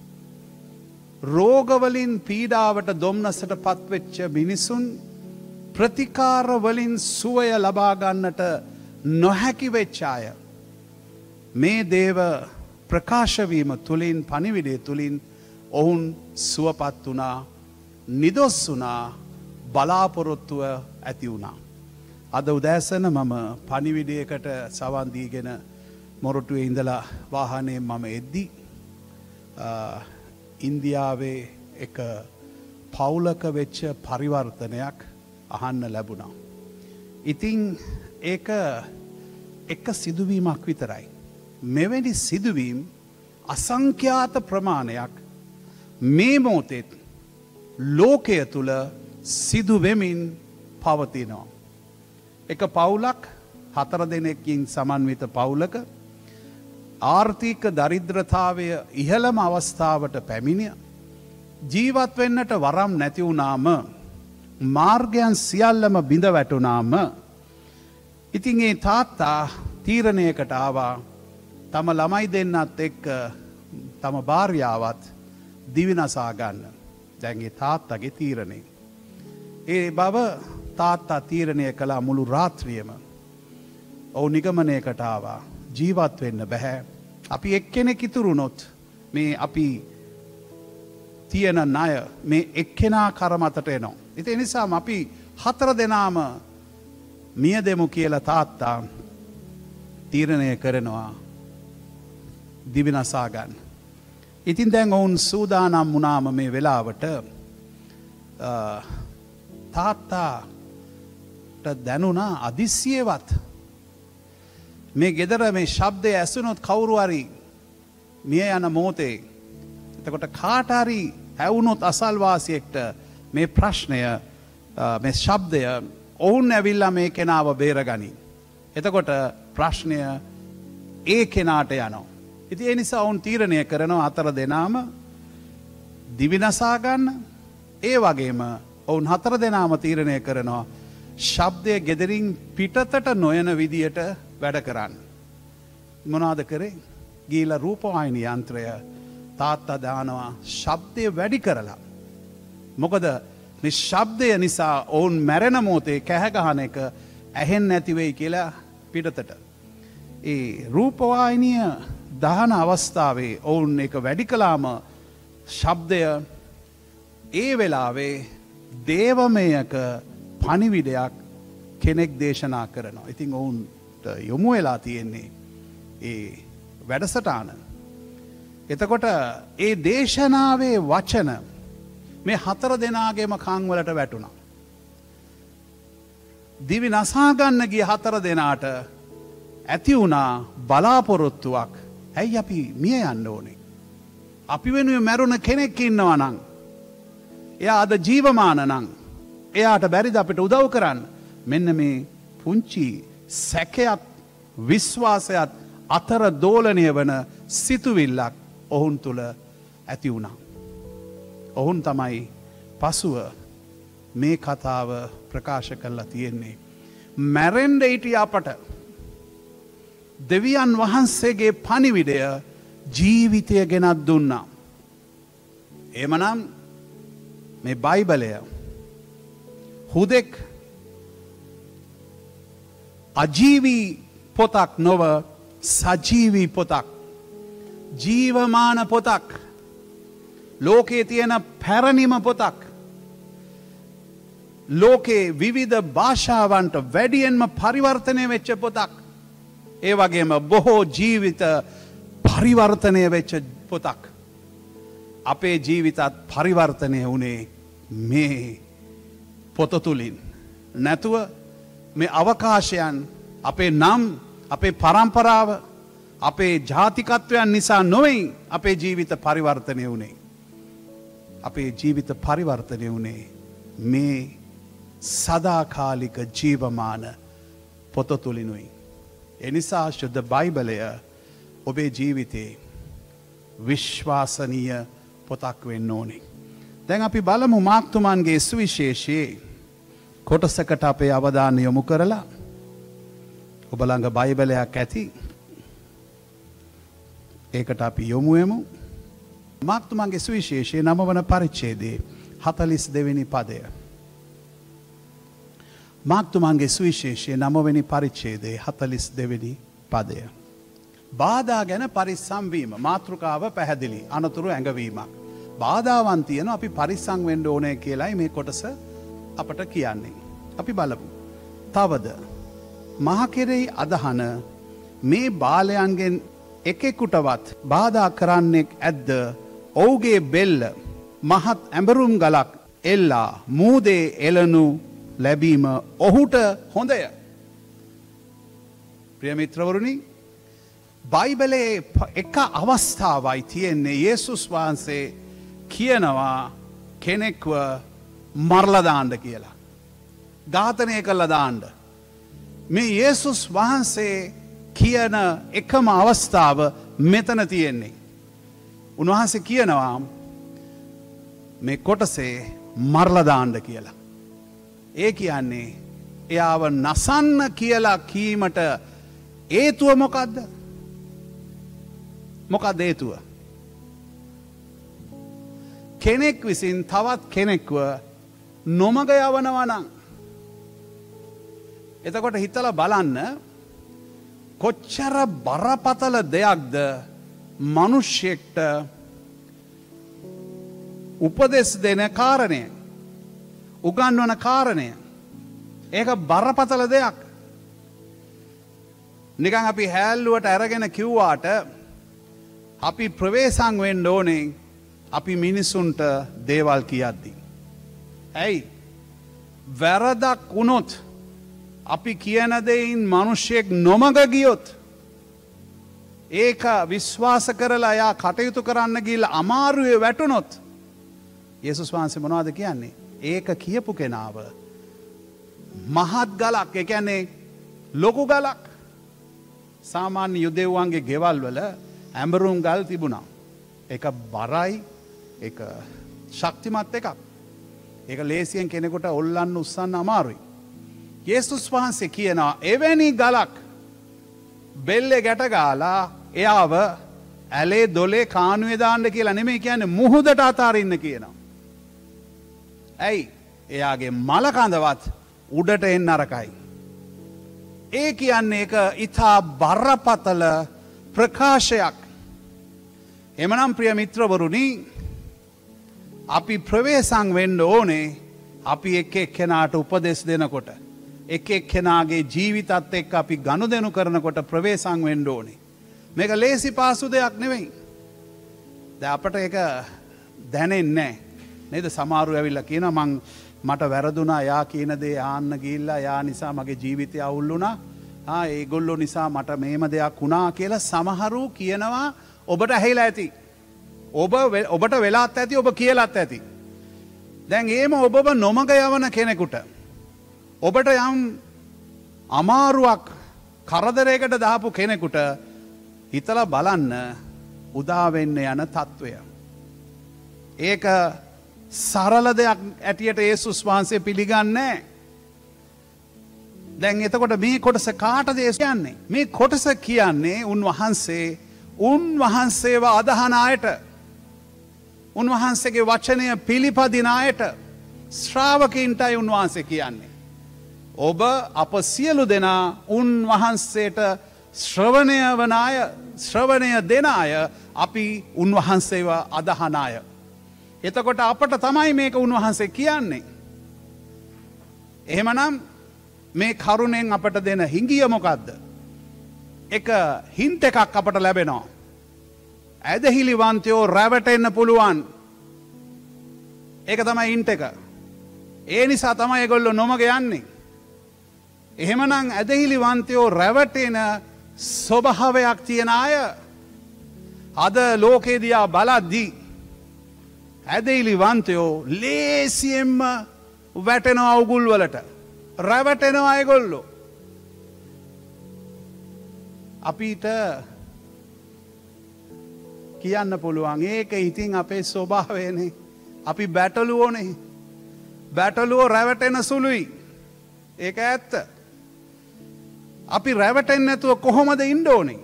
Speaker 5: රෝගවලින් පීඩාවට දොම්නසට පත්වෙච්ච මිනිසුන් ප්‍රතිකාරවලින් සුවය ලබාගන්නට නොහැකි වෙච්චාය. මේ දේව ප්‍රකාශවීම තුළින්, පණිවිඩය තුළින් ඔවුන් සුවපත් වුණා, නිදොස් වුණා, බලාපොරොත්තුව ඇති වුණා. අද උදෑසන මම පණිවිඩයකට සවන් දීගෙන මොරටුවේ ඉඳලා වාහනේ මම එද්දි ඉන්දියාවේ එක පවුලක වෙච්ච පරිවර්තනයක් අහන්න ලැබුණා. ඉතින් ඒක එක සිදුවීමක් විතරයි. මෙවැනි සිදුවීම් අසංඛ්‍යාත ප්‍රමාණයක් මේ මොහොතේ ලෝකය තුල සිදු වෙමින් පවතිනවා. එක පවුලක් 4 දෙනෙක්කින් සමන්විත පවුලක ආර්ථික දරිද්‍රතාවය ඉහළම අවස්ථාවට පැමිණිය ජීවත් වෙන්නට වරම් නැති වුණාම මාර්ගයන් සියල්ලම බිඳ වැටුණාම ඉතින් ඒ තාත්තා තීරණයකට ආවා තම ළමයි දෙන්නත් එක්ක තම භාර්යාවත් දිවිනසා ගන්න. දැන් ඒ තාත්තගේ තීරණය. ඒ බව තාත්තා තීරණය කළා මුළු රාත්‍රියම. ඔව් නිගමනයකට ආවා ජීවත් වෙන්න බෑ. අපි එක්කෙනෙක් ඉතුරුනොත් මේ අපි තියෙන ණය මේ එක්කෙනා කර මතට එනවා. ඒ නිසාම අපි 4 දෙනාම මිය දෙමු කියලා තාත්තා තීරණය කරනවා දිවිනසා ගන්න. ඉතින් දැන් ඔවුන් සූදානම් වුණාම මේ වෙලාවට තාත්තාට දැනුණා අදිස්සියවත් මේ ගෙදර මේ ශබ්දය ඇසුනොත් කවුරු හරි මිය යන මොහොතේ එතකොට කාට හරි ඇවුනොත් අසල්වාසියෙක්ට මේ ප්‍රශ්නය මේ ශබ්දය ඔවුන් ඇවිල්ලා මේ කෙනාව බේරගනි. එතකොට ප්‍රශ්නය ඒ කෙනාට යනවා. ඉතින් ඒ නිසා ඔවුන් තීරණය කරනවා 4 දෙනාම දිවිනසා ගන්න. ඒ වගේම ඔවුන් 4 දෙනාම තීරණය කරනවා ශබ්දය ගෙදරින් පිටතට නොයන විදියට වැඩ කරන්න. මොනවාද කරේ? ගිහිලා රූපවාහිනී යන්ත්‍රය තාත්තා දානවා ශබ්දය වැඩි කරලා. මොකද මේ ශබ්දය නිසා ඔවුන් මැරෙන මොහොතේ කැහ ගහන එක ඇහෙන්නේ නැති වෙයි කියලා පිටතට. ඒ රූපවාහිනිය දහන අවස්ථාවේ ඔවුන් එක වැඩි කළාම ශබ්දය ඒ වෙලාවේ දේවමයක පණිවිඩයක් කෙනෙක් දේශනා කරනවා. ඉතින් ඔවුන්ට යොමු වෙලා තියෙන්නේ ඒ වැඩසටහන. එතකොට ඒ දේශනාවේ වචන මේ 4 දෙනාගේම කන් වලට වැටුණා. දිවි නසා ගන්න ගිය 4 දෙනාට ඇති වුණා බලාපොරොත්තුවක්. ඇයි අපි මිය යන්න ඕනේ? අපි වෙනුවෙන් මැරුණ කෙනෙක් ඉන්නවා නම් එයා අද ජීවමාන නම් එයාට බැරිද අපිට උදව් කරන්න? මෙන්න මේ පුංචි සැකයක් විශ්වාසයක් අතර දෝලණය වන සිතුවිල්ලක් ඔවුන් තුල ඇති වුණා. ඔවුන් තමයි පසුව මේ කතාව ප්‍රකාශ කරලා තියෙන්නේ. මැරෙන්න හිටිය අපට දෙවියන් වහන්සේගේ පණිවිඩය ජීවිතය ගෙනත් දුන්නා. එමනම් මේ බයිබලය හුදෙක් අජීවී පොතක් නොව සජීවී පොතක්. ජීවමාන පොතක්. ලෝකයේ තියෙන පැරණිම පොතක්. ලෝකේ විවිධ භාෂාවන්ට වැඩියෙන්ම පරිවර්තනය වෙච්ච පොතක්. ඒ වගේම බොහෝ ජීවිත පරිවර්තනය වෙච්ච පොතක්. අපේ ජීවිතත් පරිවර්තනය වුණේ මේ පොත තුලින්. නැතුව මේ අවකාශයන් අපේ නම් අපේ පරම්පරාව අපේ ජාතිකත්වයන් නිසා නොවේ අපේ ජීවිත පරිවර්තනය වුණේ. අපේ ජීවිත පරිවර්තනය වුණේ මේ සදාකාලික ජීවමාන පොත තුලිනුයි. එනිසා ශුද්ධ බයිබලය ඔබේ ජීවිතේ විශ්වාසනීය පොතක් වෙන්න ඕනේ. දැන් අපි බලමු මාර්ක්තුමන්ගේ සුවිශේෂයේ කොටසකට අපේ අවධානය යොමු කරලා ඔබ ළඟ බයිබලයක් ඇති. ඒකට අපි යොමු වෙමු. මාර්ක්තුමන්ගේ සුවිශේෂයේ 9 වන පරිච්ඡේදයේ 42 වෙනි පදය. මාර්ක්තුමන්ගේ සුවිශේෂයේ 9 වෙනි පරිච්ඡේදයේ 42 වෙනි පදය. බාධා ගැන පරිස්සම් වීම. මාතෘකාව පැහැදිලි. අනතුරු ඇඟවීමක්. බාධාවන් තියෙන අපි පරිස්සම් වෙන්න ඕනේ කියලායි මේ කොටස අපට කියන්නේ. අපි බලමු. තවද මහ කෙරෙහි අදහන මේ බාලයන්ගෙන් එකෙකුටවත් බාධා කරන්නෙක් ඇද්ද? ඔහුගේ බෙල්ල මහත් ඇඹරුම් ගලක් එල්ලා මූදේ එළනු ලැබීම ඔහුට හොඳය. ප්‍රිය මිත්‍රවරුනි, බයිබලයේ එක අවස්ථාවයි තියෙන්නේ යේසුස් වහන්සේ කියනවා කෙනෙක්ව මරලා දාන්න කියලා. ඝාතනය කළා දාන්න. මේ යේසුස් වහන්සේ කියන එකම අවස්ථාව මෙතන තියෙන්නේ. උන්වහන්සේ කියනවා මේ කොටසේ මරලා දාන්න කියලා. ඒ කියන්නේ එයාව නසන්න කියලා කීමට හේතුව මොකද්ද? මොකක්ද හේතුව? කෙනෙක් විසින් තවත් කෙනෙක්ව නොමග යවනවා නම් එතකොට හිතලා බලන්න කොච්චර බරපතල දෙයක්ද මිනිස්සෙක්ට උපදෙස් දෙන කාරණය, උගන්වන කාරණය. ඒක බරපතල දෙයක්. නිකන් අපි හැල්ලුවට අරගෙන කිව්වාට අපි ප්‍රවේශම් වෙන්න ඕනේ අපි මිනිසුන්ට දේවල් කියද්දී. ඇයි? වැරදක් වුණොත් අපි කියන දෙයින් මිනිහෙක් නොමග ගියොත් ඒක විශ්වාස කරලා යා කටයුතු කරන්න ගිහලා අමාරුවේ වැටුනොත් යේසුස් වහන්සේ මොනවද කියන්නේ? ඒක කියපු කෙනාව මහත් ගලක්, ඒ කියන්නේ ලොකු ගලක්. සාමාන්‍ය යුදෙව්වන්ගේ ගෙවල් වල ඇඹරුම් ගල් තිබුණා. ඒක බරයි, ඒක ශක්තිමත් එකක්. ඒක ලේසියෙන් කෙනෙකුට ඔල්ලන්න උස්සන්න අමාරුයි. යේසුස් වහන්සේ කියනවා එවැනි ගලක් බෙල්ලේ ගැට ගාලා එයාව ඇලේ දොලේ කානුවේ දාන්න කියලා නෙමෙයි කියන්නේ, මුහුදට අතාරින්න කියනවා. ඇයි? එයාගේ මල කඳවත් උඩට එන්න අරකයි. ඒ කියන්නේ ඒක ඊටා බරපතල ප්‍රකාශයක්. එමනම් ප්‍රිය මිත්‍රවරුනි, අපි ප්‍රවේශම් වෙන්න ඕනේ අපි එක් එක්කෙනාට උපදෙස් දෙනකොට, එක් එක්කෙනාගේ ජීවිතත් එක්ක අපි ගනුදෙනු කරනකොට ප්‍රවේශම් වෙන්න ඕනේ. මේක ලේසි පාසු දෙයක් නෙවෙයි. දැන් අපට ඒක දැනෙන්නේ නැහැ නේද? සමහරව ඇවිල්ලා කියනවා මට වැරදුනා, යා කියන දේ ආන්න ගිහිල්ලා යා නිසා මගේ ජීවිතය අවුල් වුණා. ඒගොල්ලෝ නිසා මට මේම දෙයක් වුණා කියලා සමහරු කියනවා. ඔබට ඇහිලා ඇති. ඔබට වෙලාත් ඇති, ඔබ කියලාත් ඇති. දැන් එහෙම ඔබව නොමග යවන කෙනෙකුට ඔබට යම් අමාරුවක් කරදරයකට දාපු කෙනෙකුට හිතලා බලන්න උදා වෙන්න යන తত্ত্বය. ඒක සරල දෙයක් ඇටියට යේසුස් වහන්සේ පිළිගන්නේ නැහැ. දැන් එතකොට මේ කොටස කාටද කියන්නේ? මේ කොටස කියන්නේ උන්වහන්සේව අදහන අයට, උන්වහන්සේගේ වචනය පිළිපදින අයට, ශ්‍රාවකයින්ටයි උන්වහන්සේ කියන්නේ. ඔබ අප සියලු දෙනා උන්වහන්සේට ශ්‍රවණය දෙන අය, අපි උන්වහන්සේව අදහන අය. එතකොට අපට තමයි මේක උන්වහන්සේ කියන්නේ. එහෙමනම් මේ කරුණෙන් අපට දෙන හිඟිය මොකද්ද? එක හින්ට් එකක් අපට ලැබෙනවා. ඇදහිලිවන්තයෝ රැවටෙන්න පුළුවන්. ඒක තමයි හින්ට් එක. ඒ නිසා තමයි ඒගොල්ලෝ නොමග යන්නේ. එහෙමනම් ඇදහිලිවන්තයෝ රැවටෙන ස්වභාවයක් තියෙන අය අද ලෝකේ දිහා බලද්දී ඇදහිලිවන්තයෝ ලේසියෙන්ම වැටෙනවා උගුල් වලට. රැවටෙනවා ඒගොල්ලෝ. අපිට කියන්න පුළුවන් ඒක ඉතින් අපේ ස්වභාවයනේ. අපි බැටළුවෝනේ. බැටළුවෝ රැවටෙන සුළුයි. ඒක ඇත්ත. අපි රැවටෙන්නේ නැතුව කොහොමද ඉන්න ඕනේ?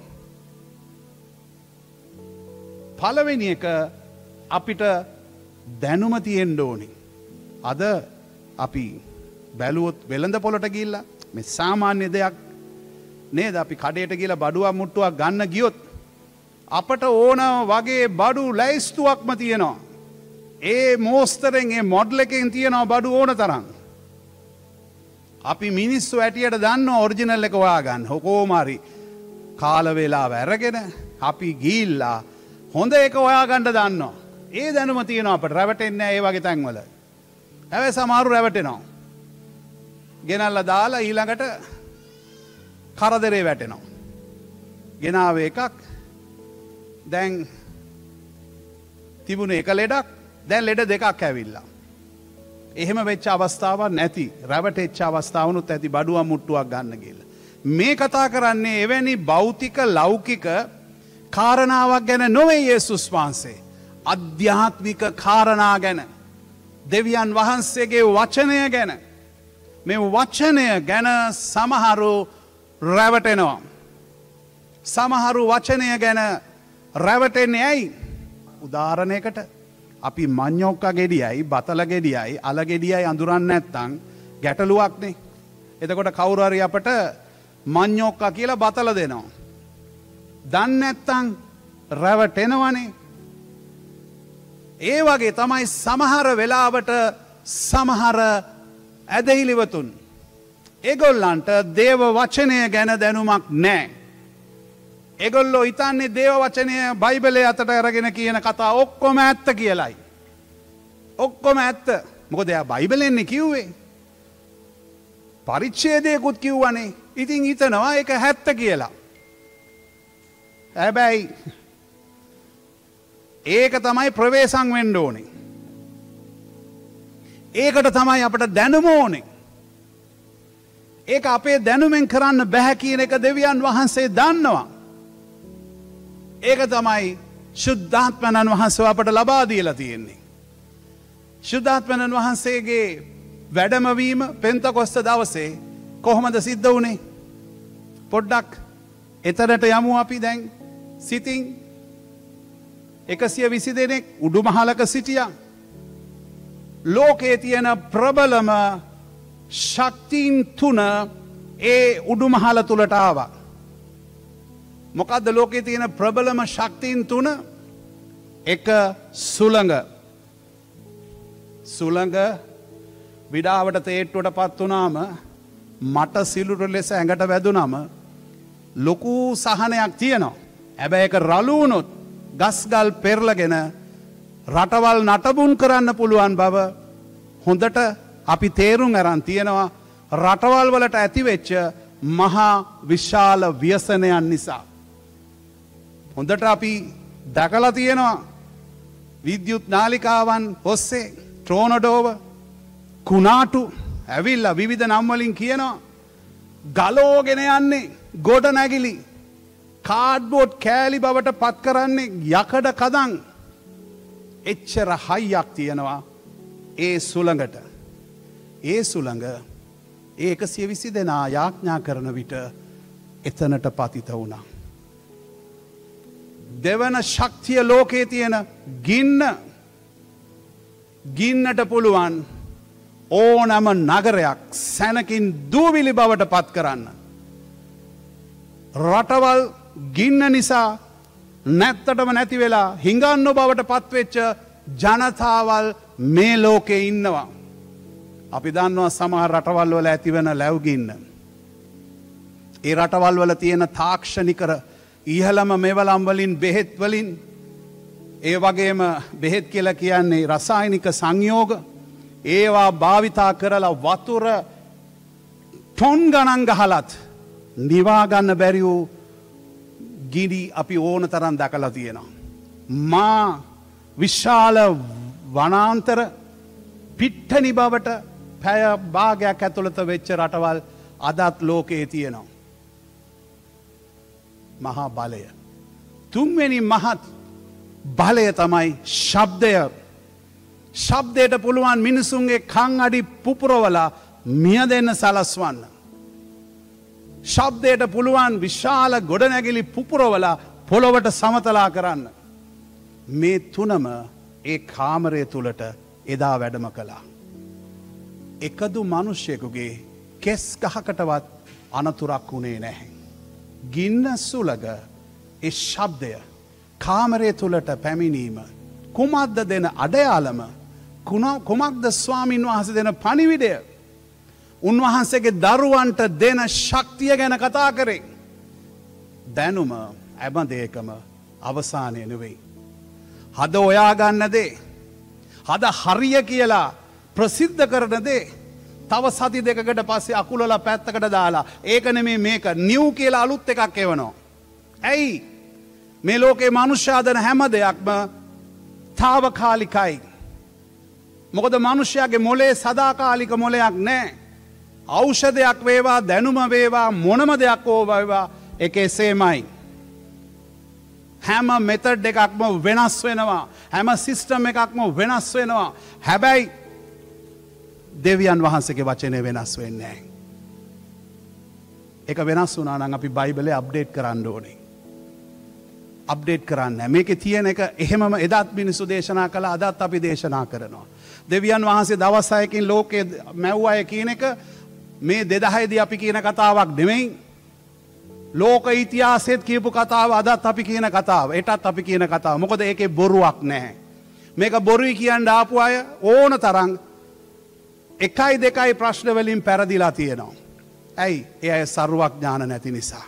Speaker 5: පළවෙනි එක අපිට දැනුම තියෙන්න ඕනේ. අද අපි බැලුවොත් වෙළඳ පොළට ගිහිල්ලා මේ සාමාන්‍ය දෙයක් නේද? අපි කඩේට ගිහිල්ලා බඩුවක් මුට්ටුවක් ගන්න ගියොත් අපට ඕන වගේ බඩු ලැයිස්තුවක්ම තියෙනවා. ඒ මෝස්තරෙන් ඒ මොඩල් එකෙන් තියෙනවා බඩු ඕන තරම්. අපි මිනිස්සු ඇටියට දන්නවා ඔරිජිනල් එක හොයාගන්න. කොහොම හරි කාල වේලාව අරගෙන අපි ගිහිල්ලා හොඳ එක හොයාගන්න දන්නවා. ඒ දැනුම තියෙනවා අපට. රැවටෙන්නේ නැහැ ඒ වගේ තැන්වල. ඇවැ සමහරු රැවටෙනවා. ගෙනල්ලා දාලා ඊළඟට කරදරේ වැටෙනවා. ගෙනාව එකක් දැන් තිබුණ එක ලෙඩක් දැන් ලෙඩ දෙකක් ඇවිල්ලා. එහෙම වෙච්ච අවස්ථාවක් නැති රැවටෙච්ච අවස්ථාවනුත් ඇති බඩුවක් මුට්ටුවක් ගන්න කියලා. මේ කතා කරන්නේ එවැනි භෞතික ලෞකික කාරණාවක් ගැන නොවේ යේසුස් වහන්සේ. අධ්‍යාත්මික කාරණා ගැන දෙවියන් වහන්සේගේ වචනය ගැන මේ වචනය ගැන සමහරු රැවටෙනවා. සමහරු වචනය ගැන රැවටෙන්නේ ඇයි? උදාහරණයකට අපි මඤ්ඤොක්ක ගෙඩියයි බතල ගෙඩියයි අල ගෙඩියයි අඳුරන්නේ නැත්නම් ගැටලුවක්නේ. එතකොට කවුරු හරි අපට මඤ්ඤොක්ක කියලා බතල දෙනවා. දන්නේ නැත්නම් රැවටෙනවනේ. ඒ වගේ තමයි සමහර වෙලාවට සමහර ඇදහිලිවතුන් ඒගොල්ලන්ට දේව වචනය ගැන දැනුමක් නැහැ. ඒගොල්ලෝ හිතන්නේ දේව වචනය බයිබලයේ අතට අරගෙන කියන කතා ඔක්කොම ඇත්ත කියලායි. ඔක්කොම ඇත්ත. මොකද එයා බයිබලෙන්නේ කිව්වේ. පරිච්ඡේදයකුත් කිව්වනේ. ඉතින් හිතනවා ඒක ඇත්ත කියලා. හැබැයි ඒක තමයි ප්‍රවේශම් වෙන්න ඕනේ. ඒකට තමයි අපට දැනුම ඕනේ. ඒක අපේ දැනුමෙන් කරන්න බෑ කියන එක දෙවියන් වහන්සේ දන්නවා. ඒක තමයි ශුද්ධාත්මයන් වහන්සේ අපට ලබා දීලා තියෙන්නේ. ශුද්ධාත්මයන් වහන්සේගේ වැඩමවීම පෙන්තකොස්ත දවසේ කොහොමද සිද්ධ වුණේ? පොඩ්ඩක් එතරට යමු අපි දැන් සිතින් 120 දෙනෙක් උඩුමහලක සිටියා. ලෝකයේ තියෙන ප්‍රබලම ශක්තින් තුන ඒ උඩුමහල තුලට ආවා. මොකද්ද ලෝකයේ තියෙන ප්‍රබලම ශක්තින් තුන? එක සුළඟ. සුළඟ විඩාවට තේට්ටුවට පත් වුණාම මට සිලුර ලෙස ඇඟට වැදුනම ලොකු සහනයක් තියෙනවා. හැබැයි ඒක රළු වුණොත් ගස්ගල් පෙරලගෙන රටවල් නටබුන් කරන්න පුළුවන් බව හොඳට අපි තේරුම් අරන් තියෙනවා. රටවල් වලට ඇතිවෙච්ච මහා විශාල ව්‍යසනයන් නිසා. හොඳට අපි දැකලා තියෙනවා විද්‍යුත් නාලිකාවන් ඔස්සේ ටෝනඩෝව කුණාටු ඇවිල්ලා විවිධ නම් වලින් කියනවා ගලෝගෙන යන්නේ ගොඩ නැගිලි කාඩ්බෝඩ් කෑලි බවට පත් කරන්නේ යකඩ කදන්. එච්චර හයියක් තියෙනවා ඒ සුළඟට. ඒ සුළඟ 120 දෙනා යාඥා කරන විට එතනට පතිත වුණා. දෙවන ශක්තිය ලෝකයේ තියෙන ගින්නට පුළුවන් ඕනම නගරයක් සැනකින් දූවිලි බවට පත් කරන්න. රටවල් ගින්න නිසා නැත්තටම නැති වෙලා හිඟන්නු බවට පත්වෙච්ච ජනතාවල් මේ ලෝකේ ඉන්නවා. අපි දන්නවා සමහර රටවල් වල ඇතිවන ලැබුගින්න. ඒ රටවල් වල තියෙන තාක්ෂණික ඉහළම මෙවලම් වලින් බෙහෙත් වලින් ඒ වගේම බෙහෙත් කියලා කියන්නේ රසායනික සංයෝග ඒවා භාවිතා කරලා වතුර ටොන් ගණන් ගහලත් නිවා ගන්න බැරි වූ ගිනි අපි ඕන තරම් දැකලා තියෙනවා. මා විශාල වනාන්තර පිට්ටනි බවට පැය භාගයක් ඇතුළත වෙච්ච රටවල් අදත් ලෝකයේ තියෙනවා. මහා බලය. තුන්වෙනි මහත් බලය තමයි ශබ්දය. ශබ්දයට පුළුවන් මිනිසුන්ගේ කන් අඩි පුපුරවලා මිය දෙන්න සලස්වන්න. ශබ්දයට පුළුවන් විශාල ගොඩනැගිලි පුපුරවලා පොළොවට සමතලා කරන්න. මේ තුනම ඒ කාමරය තුලට එදා වැඩම කළා. එකදු මිනිසෙකුගේ කෙස් ගහකටවත් අනතුරක් වුණේ නැහැ. ගින්න සුළඟ ඒ ශබ්දය කාමරය තුලට පැමිණීම කුමක්ද දෙන අඩයාලම කුමක්ද ස්වාමින් වහන්සේ දෙන පණිවිඩය උන්වහන්සේගේ දරුවන්ට දෙන ශක්තිය ගැන කතා කරේ. දැනුම ඇබඳේකම අවසානය නෙවෙයි. හද හොයාගන්න දේ හද හරිය කියලා ප්‍රසිද්ධ කරන දේ තව සති දෙකකට පස්සේ අකුලලා පැත්තකට දාලා ඒක නෙමේ මේක නිව් කියලා අලුත් එකක් එවනවා. ඇයි මේ ලෝකේ මනුෂ්‍ය හදන හැම දෙයක්ම తాවකාලිකයි. මොකද මනුෂ්‍යයාගේ මොලේ සදාකාලික මොලයක් නැහැ. ඖෂධයක් වේවා දැනුම වේවා මොනම දෙයක් වේවා ඒක එසේමයි. හැම මෙතඩ් එකක්ම වෙනස් වෙනවා. හැම සිස්ටම් එකක්ම වෙනස් වෙනවා. හැබැයි දෙවියන් වහන්සේගේ වචනේ වෙනස් වෙන්නේ නැහැ. ඒක වෙනස් වුණා නම් අපි බයිබලේ අප්ඩේට් කරන්න ඕනේ. අප්ඩේට් කරන්න. මේකේ තියෙන එක එහෙමම එදත් මිනිස්සු දේශනා කළා අදත් අපි දේශනා කරනවා. දෙවියන් වහන්සේ දවස් 6කින් ලෝකේ මැව්වය කියන එක මේ 2000 දී අපි කියන කතාවක් නෙමෙයි. ලෝක ඉතිහාසෙත් කියපු කතාව අදත් අපි කියන කතාව. ඒටත් අපි කියන කතාව. මොකද ඒකේ බොරුවක් නැහැ. මේක බොරුයි කියන්න ආපු අය ඕන තරම් 1-2 ප්‍රශ්න වලින් පෙරදිලා තියෙනවා. ඇයි? ඒ අය සර්වඥාන නැති නිසා.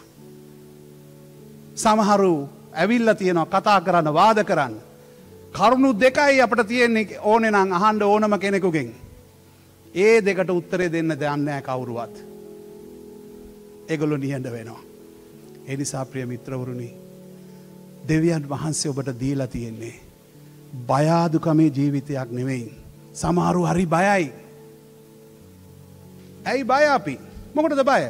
Speaker 5: සමහරු ඇවිල්ලා තියෙනවා කතා කරන්න වාද කරන්න. කරුණු දෙකයි අපිට තියෙන්නේ ඕනේ නම් අහන්න ඕනම කෙනෙකුගෙන්. ඒ දෙකට උත්තරේ දෙන්න දන්නේ නැහැ කවුරුවත්. ඒගොල්ලෝ නිහඬ වෙනවා. ඒ නිසා ප්‍රිය මිත්‍රවරුනි දෙවියන් වහන්සේ ඔබට දීලා තියෙන්නේ බය අඩුකමේ ජීවිතයක් නෙවෙයි. සමහරු හරි බයයි. ඇයි බය අපි? මොකටද බය?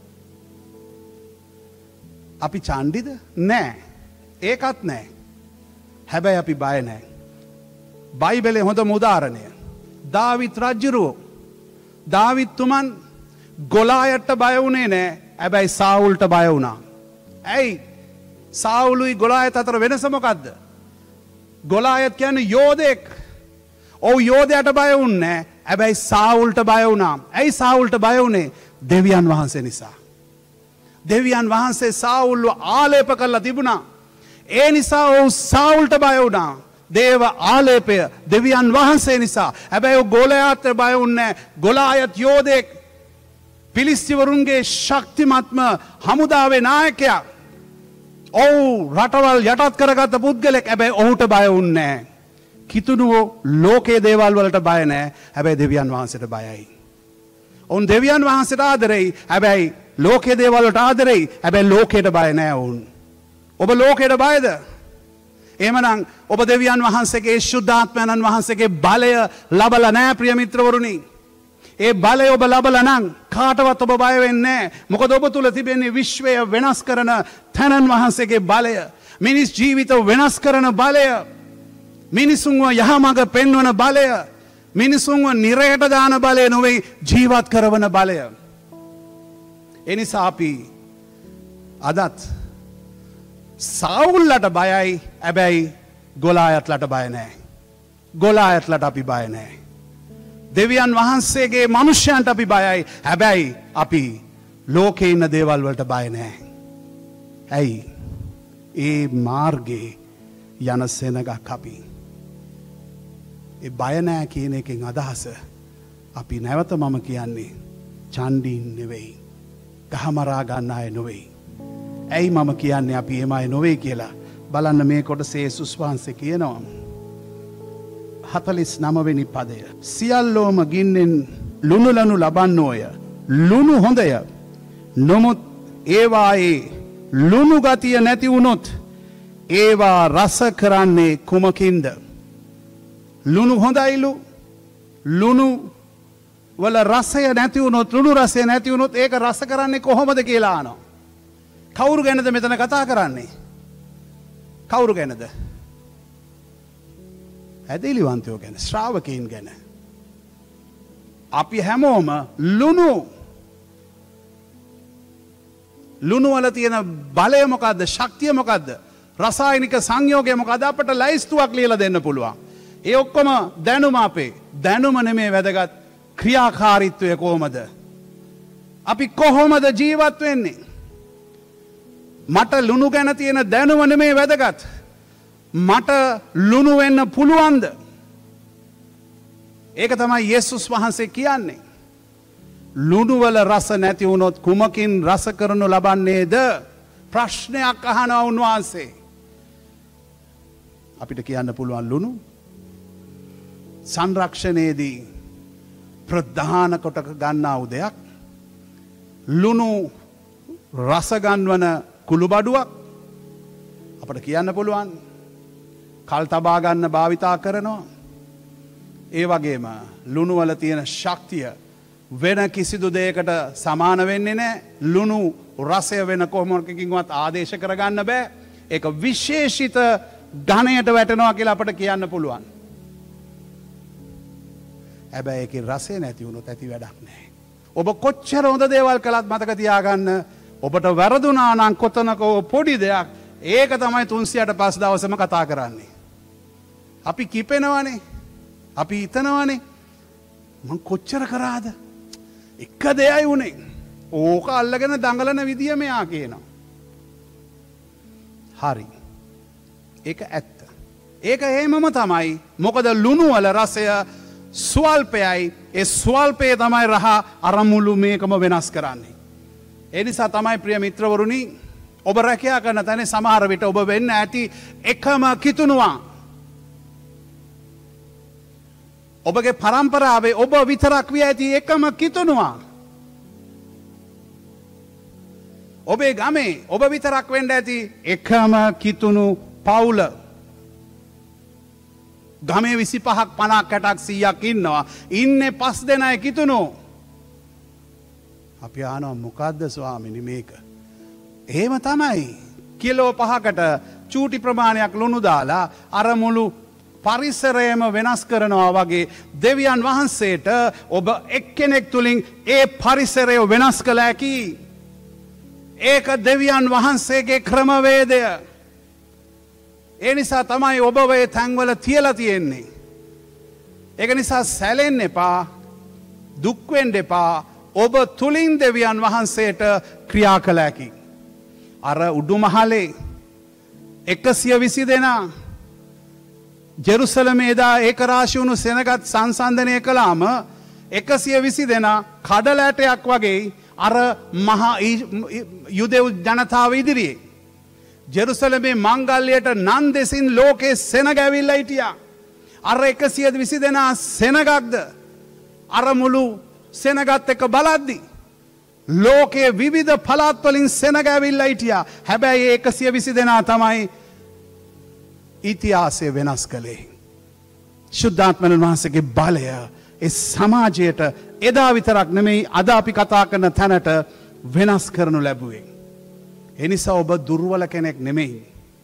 Speaker 5: අපි චණ්ඩිද? නෑ. ඒකත් නෑ. හැබැයි අපි බය නෑ. බයිබලේ හොඳම උදාහරණය දාවිත් රජුරෝ. දාවිත් තුමන් ගොලායටට බය වුණේ නෑ. හැබැයි සාවුල්ට බය වුණා. ඇයි? සාවුලුයි ගොලායත් අතර වෙනස මොකද්ද? ගොලායත් කියන්නේ යෝධෙක්. ඔව් යෝධයාට බය වුණේ නෑ. හැබැයි සාවුල්ට බය වුණා. ඇයි සාවුල්ට බය වුණේ? දෙවියන් වහන්සේ නිසා. දෙවියන් වහන්සේ සාවුල්ව ආලේප කරලා තිබුණා. ඒ නිසා ඔහු සාවුල්ට බය වුණා. දේව ආලේපය දෙවියන් වහන්සේ නිසා. හැබැයි ඔහු ගොලායත් බය වුණේ නැහැ. ගොලායත් යෝධෙක්. පිලිස්තිවරුන්ගේ ශක්තිමත්ම හමුදාවේ නායකයා. ඔහු රටවල් යටත් කරගත්ත පුද්ගලෙක්. හැබැයි ඔහුට බය වුණේ නැහැ. කිතුණුවෝ ලෝකයේ දේවල් වලට බය නැහැ. හැබැයි දෙවියන් වහන්සේට බයයි. ඔවුන් දෙවියන් වහන්සේට ආදරෙයි. හැබැයි ලෝකයේ දේවල් වලට ආදරෙයි. හැබැයි ලෝකයට බය නැහැ ඔවුන්. ඔබ ලෝකයට බයද? එහෙමනම් ඔබ දෙවියන් වහන්සේගේ ශුද්ධාත්මයන් වහන්සේගේ බලය ලබලා නැහැ ප්‍රිය මිත්‍රවරුනි. ඒ බලය ඔබ ලබලා නම් කාටවත් ඔබ බය වෙන්නේ නැහැ. මොකද ඔබ තුල තිබෙන්නේ විශ්වය වෙනස් කරන තනන් වහන්සේගේ බලය. මිනිස් ජීවිත වෙනස් කරන බලය. මිනිසුන්ව යහමඟ පෙන්වන බලය. මිනිසුන්ව නිරයට දාන බලය නොවේ ජීවත් කරවන බලය. ඒ නිසා අපි අදත් සාවුල්ලට බයයි. හැබැයි ගොලායත්ලට බය නැහැ. ගොලායත්ලට අපි බය නැහැ. දෙවියන් වහන්සේගේ මනුෂ්‍යයන්ට අපි බයයි. හැබැයි අපි ලෝකේ ඉන්න දේවල් වලට බය නැහැ. ඇයි? ඒ මාර්ගේ යන සෙනගක් අපි. ඒ බය නැහැ කියන එකෙන් අදහස අපි නැවත මම කියන්නේ චණ්ඩීන් නෙවෙයි. ගහමරා ගන්න අය නෙවෙයි. ඇයි මම කියන්නේ අපි එමය නොවේ කියලා? බලන්න මේ කොටසේ යේසුස් වහන්සේ කියනවා 49 වෙනි පදය. සියල්ලෝම ගින්නෙන් ලුණුලනු ලබන්නෝය. ලුණු හොඳය. නමුත් ඒවායේ ලුණු ගතිය නැති වුණොත් ඒවා රස කරන්නේ කුමකින්ද? ලුණු හොඳයිලු. ලුණු වල රසය නැති වුණොත් ලුණු රසය නැති වුණොත් ඒක රස කරන්නේ කොහොමද කියලා අහනවා. කවුරු ගැනද මෙතන කතා කරන්නේ? කවුරු ගැනද? ඇදහිලිවන්තයෝ ගැන, ශ්‍රාවකයන් ගැන. අපි හැමෝම ලුණු වල තියෙන බලය මොකද්ද? ශක්තිය මොකද්ද? රසායනික සංයෝගය මොකද්ද? අපට ලයිස්තුවක් ලියලා දෙන්න පුළුවන්. ඒ ඔක්කොම දැනුම අපේ. දැනුම නෙමේ වැදගත්. ක්‍රියාකාරීත්වය කොහොමද? අපි කොහොමද ජීවත් වෙන්නේ? මට ලුණු ගැන තියෙන දැනුම නෙමේ වැදගත්. මට ලුණු වෙන්න පුළුවන්ද? ඒක තමයි යේසුස් වහන්සේ කියන්නේ. ලුණු වල රස නැති වුණොත් කුමකින් රස කරනු ලබන්නේද? ප්‍රශ්නයක් අහනවා උන්වහන්සේ. අපිට කියන්න පුළුවන් ලුණු සංරක්ෂණයේදී ප්‍රධාන කොට ගන්නා වූ දෙයක්. ලුණු රසගන්වන කුළුබඩුවක් අපට කියන්න පුළුවන්. කල් තබා ගන්න භාවිතා කරනවා. ඒ වගේම ලුණු වල තියෙන ශක්තිය වෙන කිසිදු දෙයකට සමාන වෙන්නේ නැහැ. ලුණු රසය වෙන කොහොමකින්වත් ආදේශ කරගන්න බෑ. ඒක විශේෂිත ධනයට වැටෙනවා කියලා අපට කියන්න පුළුවන්. හැබැයි ඒකේ රසය නැති වුණොත් ඇති වැඩක් නැහැ. ඔබ කොච්චර හොඳ දේවල් කළත් මතක තියාගන්න ඔබට වැරදුනා නම් කොතනක පොඩි දෙයක් ඒක තමයි 365 දවසම කතා කරන්නේ. අපි කිපෙනවනේ. අපි හිතනවනේ මං කොච්චර කරාද? එක දෙයයි උනේ. ඕක අල්ලගෙන දඟලන විදිය මෙයා කියනවා. හරි. ඒක ඇත්ත. ඒක එහෙමම තමයි. මොකද ලුණු වල රසය ස්වල්පයයි. ඒ ස්වල්පයේ තමයි රහ අරමුළු මේකම වෙනස් කරන්නේ. ඒ නිසා තමයි ප්‍රිය මිත්‍රවරුනි ඔබ රැකියා කරන තැන සමහර විට ඔබ වෙන්න ඇති එකම කිතුණුවා. ඔබගේ පරම්පරාවේ ඔබ විතරක් විය ඇති එකම කිතුණුවා. ඔබේ ගමේ ඔබ විතරක් වෙන්න ඇති එකම කිතුණු පවුල. ගමේ 25ක් 50ක් 60ක් 100ක් ඉන්නවා. ඉන්නේ 5 දෙනයි කිතුණෝ. අපි ආනවා මොකද්ද ස්වාමිනි මේක? එහෙම තමයි. කිලෝ 5කට චූටි ප්‍රමාණයක් ලුණු දාලා අර මුළු පරිසරයම වෙනස් කරනවා වගේ දෙවියන් වහන්සේට ඔබ එක්කෙනෙක් තුලින් ඒ පරිසරය වෙනස් කළ හැකි. ඒක දෙවියන් වහන්සේගේ ක්‍රමවේදය. ඒ නිසා තමයි ඔබ මේ තැන්වල තියලා තියෙන්නේ. ඒක නිසා සැලෙන්න එපා, දුක් වෙන්න එපා. ඔබ තුලින් දෙවියන් වහන්සේට ක්‍රියා කළ හැකි. අර උඩුමහලේ 120 දෙනා ජෙරුසලමේ එදා ඒකරාශී වුණු සෙනගත් සංසන්දනය කළාම 120 දෙනා කඩලැටයක් වගේ අර මහා යුදෙව් ජනතාව ඉදිරියේ ජෙරුසලමේ මංගල්‍යයට නන් දෙසින් ලෝකේ සෙනග ඇවිල්ලා හිටියා. අර 120 දෙනා සෙනගක්ද අර මුළු සෙනගත් එක්ක බලද්දි ලෝකයේ විවිධ පළාත් වලින් සෙනග ඇවිල්ලා හිටියා. හැබැයි 120 දෙනා තමයි ඉතිහාසය වෙනස් කළේ. ශුද්ධාත්මයන් වහන්සේගේ බලය ඒ සමාජයට එදා විතරක් නෙමෙයි අද අපි කතා කරන තැනට වෙනස් කරනු ලැබුවේ. ඒ නිසා ඔබ දුර්වල කෙනෙක් නෙමෙයි.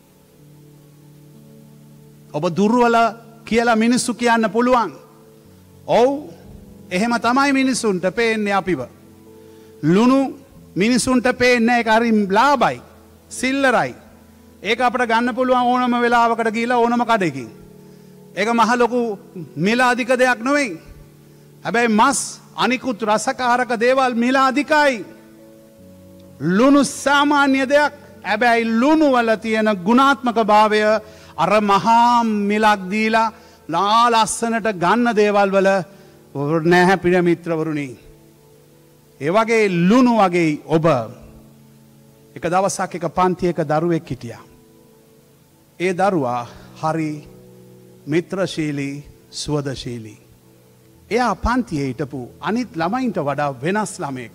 Speaker 5: ඔබ දුර්වල කියලා මිනිස්සු කියන්න පුළුවන්. ඔව් එහෙම තමයි මිනිසුන්ට පේන්නේ අපිව. ලුණු මිනිසුන්ට පේන්නේ ඒක හරි ලාභයි, සිල්ලරයි. ඒක අපිට ගන්න පුළුවන් ඕනම වෙලාවකට ගිහිලා ඕනම කඩේකින්. ඒක මහ ලොකු මිල අධික දෙයක් නෙවෙයි. හැබැයි මස් අනිකුත් රසකාරක දේවල් මිල අධිකයි. ලුණු සාමාන්‍ය දෙයක්. හැබැයි ලුණු වල තියෙන ගුණාත්මක භාවය අර මහා මිලක් දීලා ලස්සනට ගන්න දේවල් වල නැහැ ප්‍රිය මිත්‍රවරුනි. ඒ වගේ ලුණු වගේ ඔබ එක දවසක් එක පන්තියක දරුවෙක් හිටියා. ඒ දරුවා හරි මිත්‍රශීලී සුවදශීලී. එයා පන්තියේ හිටපු අනිත් ළමයින්ට වඩා වෙනස් ළමයෙක්.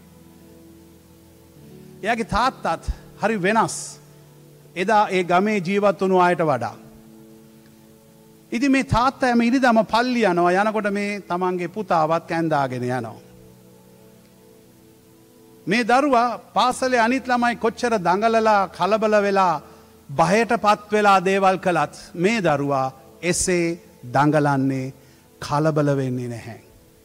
Speaker 5: එයාගේ තාත්තත් හරි වෙනස්. එදා ඒ ගමේ ජීවත් වුණු අයට වඩා. ඉතින් මේ තාත්තා හැම ඉරිදම පල්ලි යනවා. යනකොට මේ තමන්ගේ පුතාවත් කැන්දාගෙන යනවා. මේ දරුවා පාසලේ අනිත් ළමයි කොච්චර දඟලලා කලබල වෙලා බයටපත් වෙලා දේවල් කළත් මේ දරුවා එසේ දඟලන්නේ කලබල වෙන්නේ නැහැ.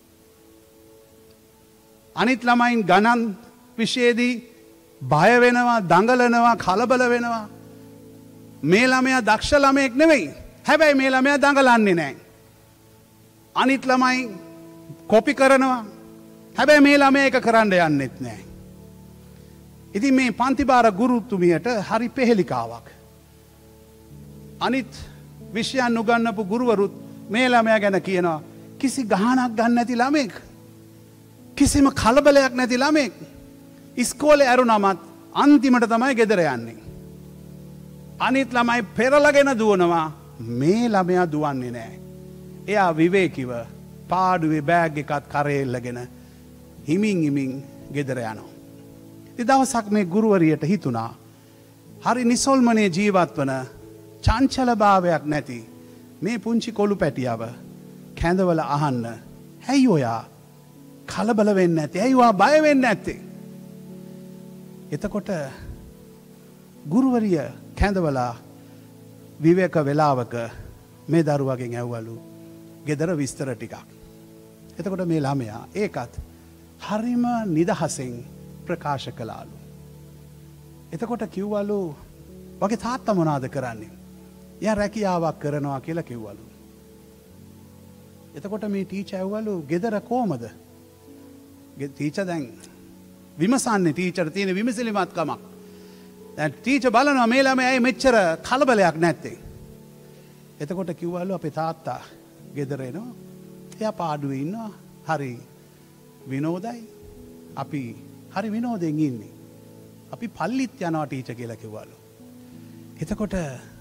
Speaker 5: අනිත් ළමයින් ගණන් විෂයේදී බය වෙනවා, දඟලනවා, කලබල වෙනවා. මේ ළමයා දක්ෂ ළමයෙක් නෙවෙයි. හැබැයි මේ ළමයා දඟලන්නේ නැහැ. අනිත් ළමයි කොපි කරනවා. හැබැයි මේ ළමයා ඒක කරන්න යන්නෙත් නැහැ. ඉතින් මේ පන්තිභාර ගුරුතුමියට හරි පෙහෙලිකාවක්. අනිත් විෂයන් උගන්වපු ගුරුවරුත් මේ ළමයා ගැන කියනවා කිසි ගහනක් ගන්න නැති ළමෙක්. කිසිම කලබලයක් නැති ළමෙක්. ඉස්කෝලේ ඇරුණමත් අන්තිමට තමයි ගෙදර යන්නේ. අනිත් ළමයි පෙරලගෙන දුවනවා. මේ ළමයා දුවන්නේ නැහැ. එයා විවේකීව පාඩුවේ බෑග් එකත් කරේ එල්ලගෙන හිමින් ගෙදර යනවා. දවසක් මේ ගුරුවරියට හිතුණා හරි නිසල්මනේ ජීවත් වන චංචලභාවයක් නැති මේ පුංචි කොළු පැටියව කැඳවල අහන්න ඇයි ඔයා කලබල වෙන්නේ නැත්තේ? ඇයි ඔයා බය වෙන්නේ නැත්තේ? එතකොට ගුරුවරිය කැඳවලා විවේක වෙලාවක මේ දරුවගෙන් ඇහුවලු ගෙදර විස්තර ටිකක්. එතකොට මේ ළමයා ඒකත් හරිම නිදහසෙන් ප්‍රකාශ කළාලු. එතකොට කිව්වලු වගේ තාත්තා මොනවද කරන්නේ? එයා රැකියාවක් කරනවා කියලා කිව්වලු. එතකොට මේ ටීචර් ඇහුවලු ගෙදර කොහමද? ටීචර් දැන් විමසන්නේ ටීචර් තියෙන විමසිලිමත්කමක්. දැන් ටීචර් බලනවා මේ ළමයා ඇයි මෙච්චර කලබලයක් නැත්තේ? එතකොට කිව්වලු අපේ තාත්තා ගෙදර එනවා. එයා පාඩුවේ ඉන්නවා. හරි විනෝදයි. අපි හරි විනෝදෙන් ඉන්නේ. අපි පල්ලිත් යනවා ටීචර් කියලා කිව්වලු. එතකොට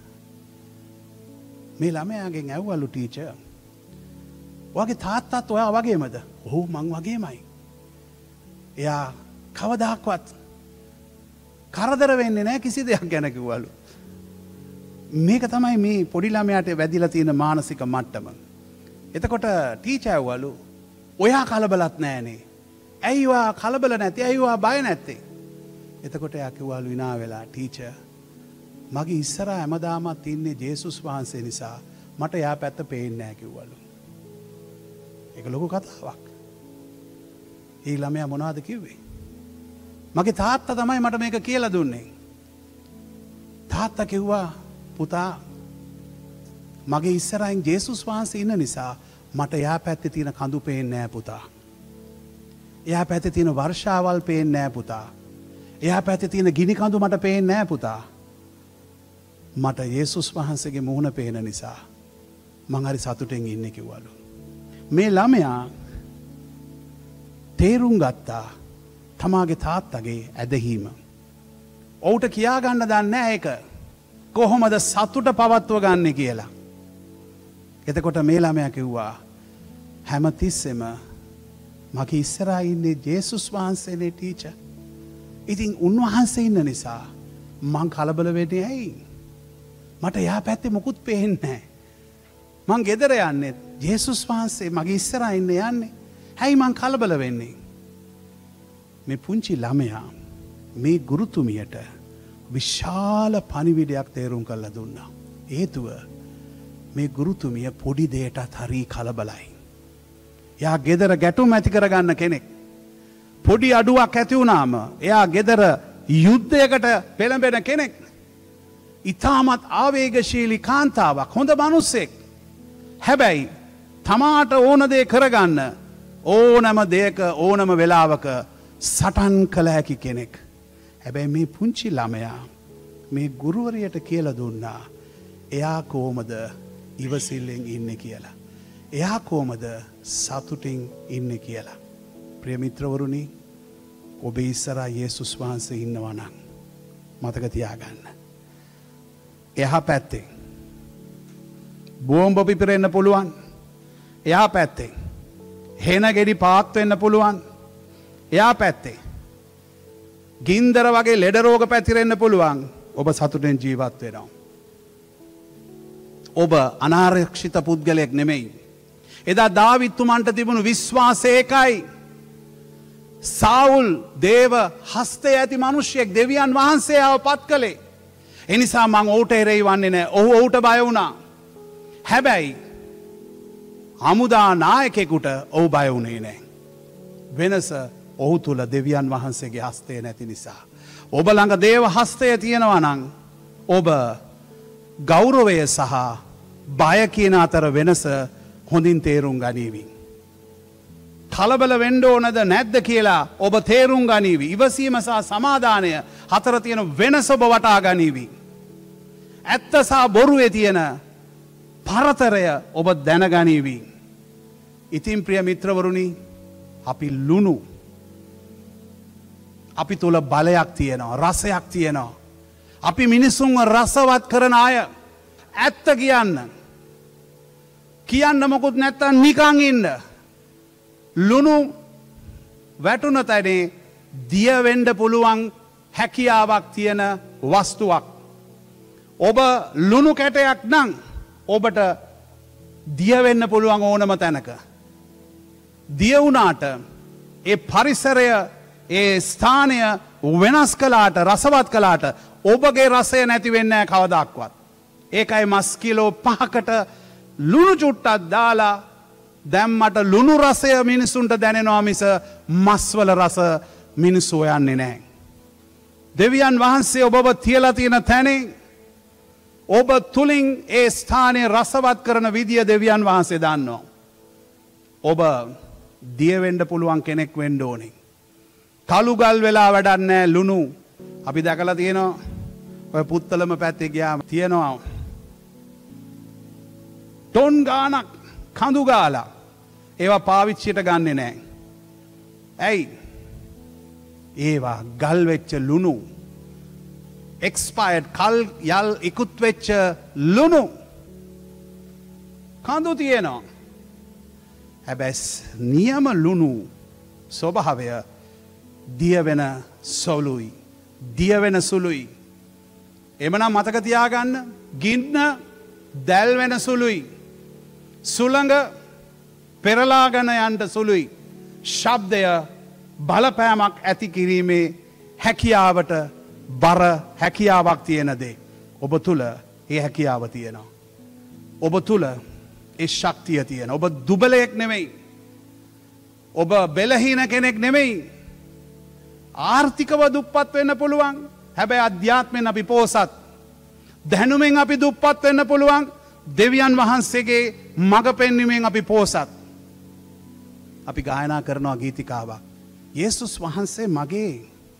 Speaker 5: මේ ළමයාගෙන් ඇහුවලු ටීචර් ඔයාගේ තාත්තත් ඔයා වගේමද? ඔව් මං වගේමයි. එයා කවදාක්වත් කරදර වෙන්නේ නැහැ කිසි දෙයක් ගැන කිව්වලු. මේක තමයි මේ පොඩි ළමයාට වැදිලා තියෙන මානසික මට්ටම. එතකොට ටීචර් ඇහුවලු ඔයා කලබලත් නැහනේ. ඇයි ඔයා කලබල නැත්තේ? ඇයි ඔයා බය නැත්තේ? එතකොට එයා කිව්වලු විනා වෙලා ටීචර් මගේ ඉස්සරහා හැමදාමත් ඉන්නේ ජේසුස් වහන්සේ නිසා මට එයා පැත්ත පේන්නේ නැහැ කිව්වලු. ඒක ලොකු කතාවක්. ඒ ළමයා මොනවද කිව්වේ? මගේ තාත්තා තමයි මට මේක කියලා දුන්නේ. තාත්තා කිව්වා පුතා මගේ ඉස්සරහින් ජේසුස් වහන්සේ ඉන්න නිසා මට එයා පැත්තේ තියෙන කඳු පේන්නේ නැහැ පුතා. එයා පැත්තේ තියෙන වර්ෂාවල් පේන්නේ නැහැ පුතා. එයා පැත්තේ තියෙන ගිනි කඳු මට පේන්නේ නැහැ පුතා. මට යේසුස් වහන්සේගේ මුහුණ පේන නිසා මං හරි සතුටෙන් ඉන්නේ කිව්වලු. මේ ළමයා තේරුම් ගත්තා තමාගේ තාත්තගේ ඇදහිීම. ඔහුට කියාගන්න දන්නේ නැහැ ඒක කොහොමද සතුට පවත්ව ගන්න කියලා. එතකොට මේ ළමයා කිව්වා හැමතිස්සෙම මගේ ඉස්සරහා ඉන්නේ ජේසුස් වහන්සේනේ ටීචර්. ඉතින් උන්වහන්සේ ඉන්න නිසා මං කලබල වෙන්නේ ඇයි? මට එහා පැත්තේ මොකුත් පේන්නේ නැහැ. මං ගෙදර යන්නේ ජේසුස් වහන්සේ මගේ ඉස්සරහා ඉන්න යන්නේ. ඇයි මං කලබල වෙන්නේ? මේ පුංචි ළමයා මේ ගුරුතුමියට විශාල පණිවිඩයක් තේරුම් කරලා දුන්නා. හේතුව මේ ගුරුතුමිය පොඩි දෙයටත් හරි කලබලයි. එයා ගෙදර ගැටුම් ඇති කරගන්න කෙනෙක්. පොඩි අඩුවක් ඇති වුණාම එයා ගෙදර යුද්ධයකට පෙළඹෙන කෙනෙක්. ඉතාමත් ආවේගශීලී කාන්තාවක්, හොඳ මිනිස්සෙක්. හැබැයි තමාට ඕන දේ කරගන්න ඕනම දෙයක ඕනම වෙලාවක සටන් කළ හැකි කෙනෙක්. හැබැයි මේ පුංචි ළමයා මේ ගුරුවරියට කියලා දුන්නා එයා කොහොමද ඉවසිල්ලෙන් ඉන්නේ කියලා. එයා කොහොමද සතුටින් ඉන්නේ කියලා. ප්‍රිය මිත්‍රවරුනි, ඔබ ඉස්සරහා යේසුස් වහන්සේ ඉන්නවා නම් මතක තියාගන්න. එහා පැත්තේ බෝම්බ පිපිරෙන්න පුළුවන්. එහා පැත්තේ හේන ගෙඩි පාත් වෙන්න පුළුවන්. එහා පැත්තේ ගින්දර වගේ ලෙඩ රෝග පැතිරෙන්න පුළුවන්. ඔබ සතුටෙන් ජීවත් වෙනවා. ඔබ අනාරක්ෂිත පුද්ගලයෙක් නෙමෙයි. එදා දාවිත්තුමන්ට තිබුණු විශ්වාසය ඒකයි. සාවුල් දේව හස්තය ඇති මිනිහෙක් දෙවියන් වහන්සේව පත් කළේ. එනිසා මං ඔහුට එරෙහි වන්නේ නැහැ. ඔහු ඔහුට බය වුණා. හැබැයි හමුදා නායකයෙකුට ඔහු බය වුණේ නැහැ. වෙනස ඔහු තුල දෙවියන් වහන්සේගේ හස්තය නැති නිසා. ඔබ ළඟ දේව හස්තය තියෙනවා නම් ඔබ ගෞරවය සහ බය කියන අතර වෙනස හොඳින් තේරුම් ගනීවි. කලබල වෙන්න ඕනද නැද්ද කියලා ඔබ තේරුම් ගනීවි. ඉවසීම සහ සමාදානය අතර තියෙන වෙනස ඔබ වටහා ගනීවි. ඇත්ත සහ බොරුවේ තියෙන පරතරය ඔබ දැනගනීවි. ඉතින් ප්‍රිය මිත්‍රවරුනි, අපි ලුණු, අපි තුල බලයක් තියෙනවා, රසයක් තියෙනවා. අපි මිනිසුන්ව රසවත් කරන අය. ඇත්ත කියන්න මොකුත් නැත්තම් නිකන් ඉන්න. ලුණු වැටුණ තැනේ දියවෙන්ඩ පුළුවන් හැකියාවක් තියෙන වස්තුවක්. ඔබ ලුණු කැටයක් නං ඔබට දියවෙන්න පුළුවන් ඕනම තැනක. දියවුනාට ඒ පරිසරය ඒ ස්ථානය වෙනස් කලාට රසවත් කලාට ඔබගේ රසය නැතිවෙන්න කවදක්වත්. ඒකයි මස්කිලෝ 5කට ලුණු චුට්ටක් දාලා දැම්මට ලුණු රසය මිනිසුන්ට දැනෙනවා මිස මස්වල රස මිනිස්සු හොයන්නේ නැහැ. දෙවියන් වහන්සේ ඔබව තියලා තියෙන තැනේ ඔබ තුලින් ඒ ස්ථානයේ රසවත් කරන විදිය දෙවියන් වහන්සේ දන්නවා. ඔබ දියවෙන්න පුළුවන් කෙනෙක් වෙන්න ඕනේ. කළුගල් වෙලා වැඩක් නැහැ ලුණු. අපි දැකලා තියෙනවා ඔය පුත්තලම පැත්තේ ගියාම තියෙනවා ටොන් ගානක් කඳු ගාලා ඒවා පාවිච්චියට ගන්නෙ නැහැ. ඇයි? ඒවා ගල් වෙච්ච ලුණු expired කල් යල් ඉක්ුත් වෙච්ච ලුණු කඳු තියෙනවා. හැබැයි නියම ලුණු ස්වභාවය දියවෙන සොළුයි දියවෙන සුළුයි. එමනම් මතක තියාගන්න ගින්න දැල් වෙන සුළුයි. සුළඟ පෙරලාගෙන යන්න සුළුයි. ශබ්දය බලපෑමක් ඇති කිරීමේ හැකියාවට බර හැකියාවක් තියෙන දේ. ඔබ තුල ඒ හැකියාව තියෙනවා. ඔබ තුල ඒ ශක්තිය තියෙනවා. ඔබ දුබලයෙක් නෙමෙයි. ඔබ බෙලහීන කෙනෙක් නෙමෙයි. ආර්ථිකව දුප්පත් වෙන්න පුළුවන්. හැබැයි අධ්‍යාත්මෙන් අපි පෝසත්. දැනුමෙන් අපි දුප්පත් වෙන්න පුළුවන්. දෙවියන් වහන්සේගේ මඟ පෙන්වීමෙන් අපි පෝසත්. අපි ගායනා කරනවා ගීතිකාවක්. යේසුස් වහන්සේ මගේ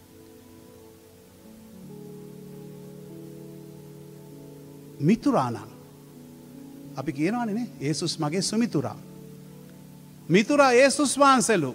Speaker 5: මිතුරානම්. අපි කියනවානේ නේ යේසුස් මගේ සුමිතුරා. මිතුරා යේසුස් වහන්සේලු.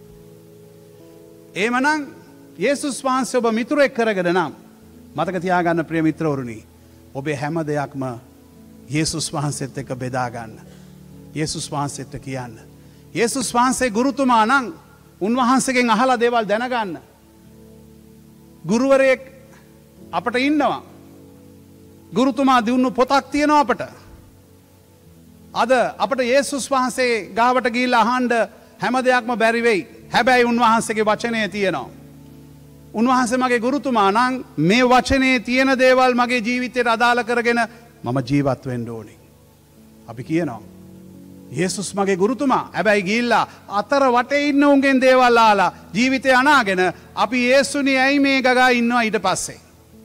Speaker 5: එමනම් යේසුස් වහන්සේ ඔබ මිතුරෙක් කරගෙන නම් මතක තියාගන්න ප්‍රිය මිත්‍රවරුනි ඔබේ හැම දෙයක්ම යේසුස් වහන්සේත් එක්ක බෙදා ගන්න. යේසුස් වහන්සේට කියන්න. යේසුස් වහන්සේ ගුරුතුමා නම් උන්වහන්සේගෙන් අහලා දේවල් දැනගන්න. ගුරුවරයෙක් අපට ඉන්නවා. ගුරුතුමා දිනුණු පොතක් තියෙනවා අපට. අද අපට යේසුස් වහන්සේ ගාවට ගිහිල්ලා අහන්න හැම දෙයක්ම බැරි වෙයි. හැබැයි උන්වහන්සේගේ වචනය තියෙනවා. උන්වහන්සේ මගේ ගුරුතුමා නම් මේ වචනේ තියෙන දේවල් මගේ ජීවිතයට අදාළ කරගෙන මම ජීවත් වෙන්න ඕනේ. අපි කියනවා යේසුස් මගේ ගුරුතුමා. හැබැයි ගිහිල්ලා අතර වටේ ඉන්න උන්ගෙන් දේවල් ආලා ජීවිතේ අනාගෙන අපි යේසුනි ඇයි මේ ගගා ඉන්නවා ඊට පස්සේ.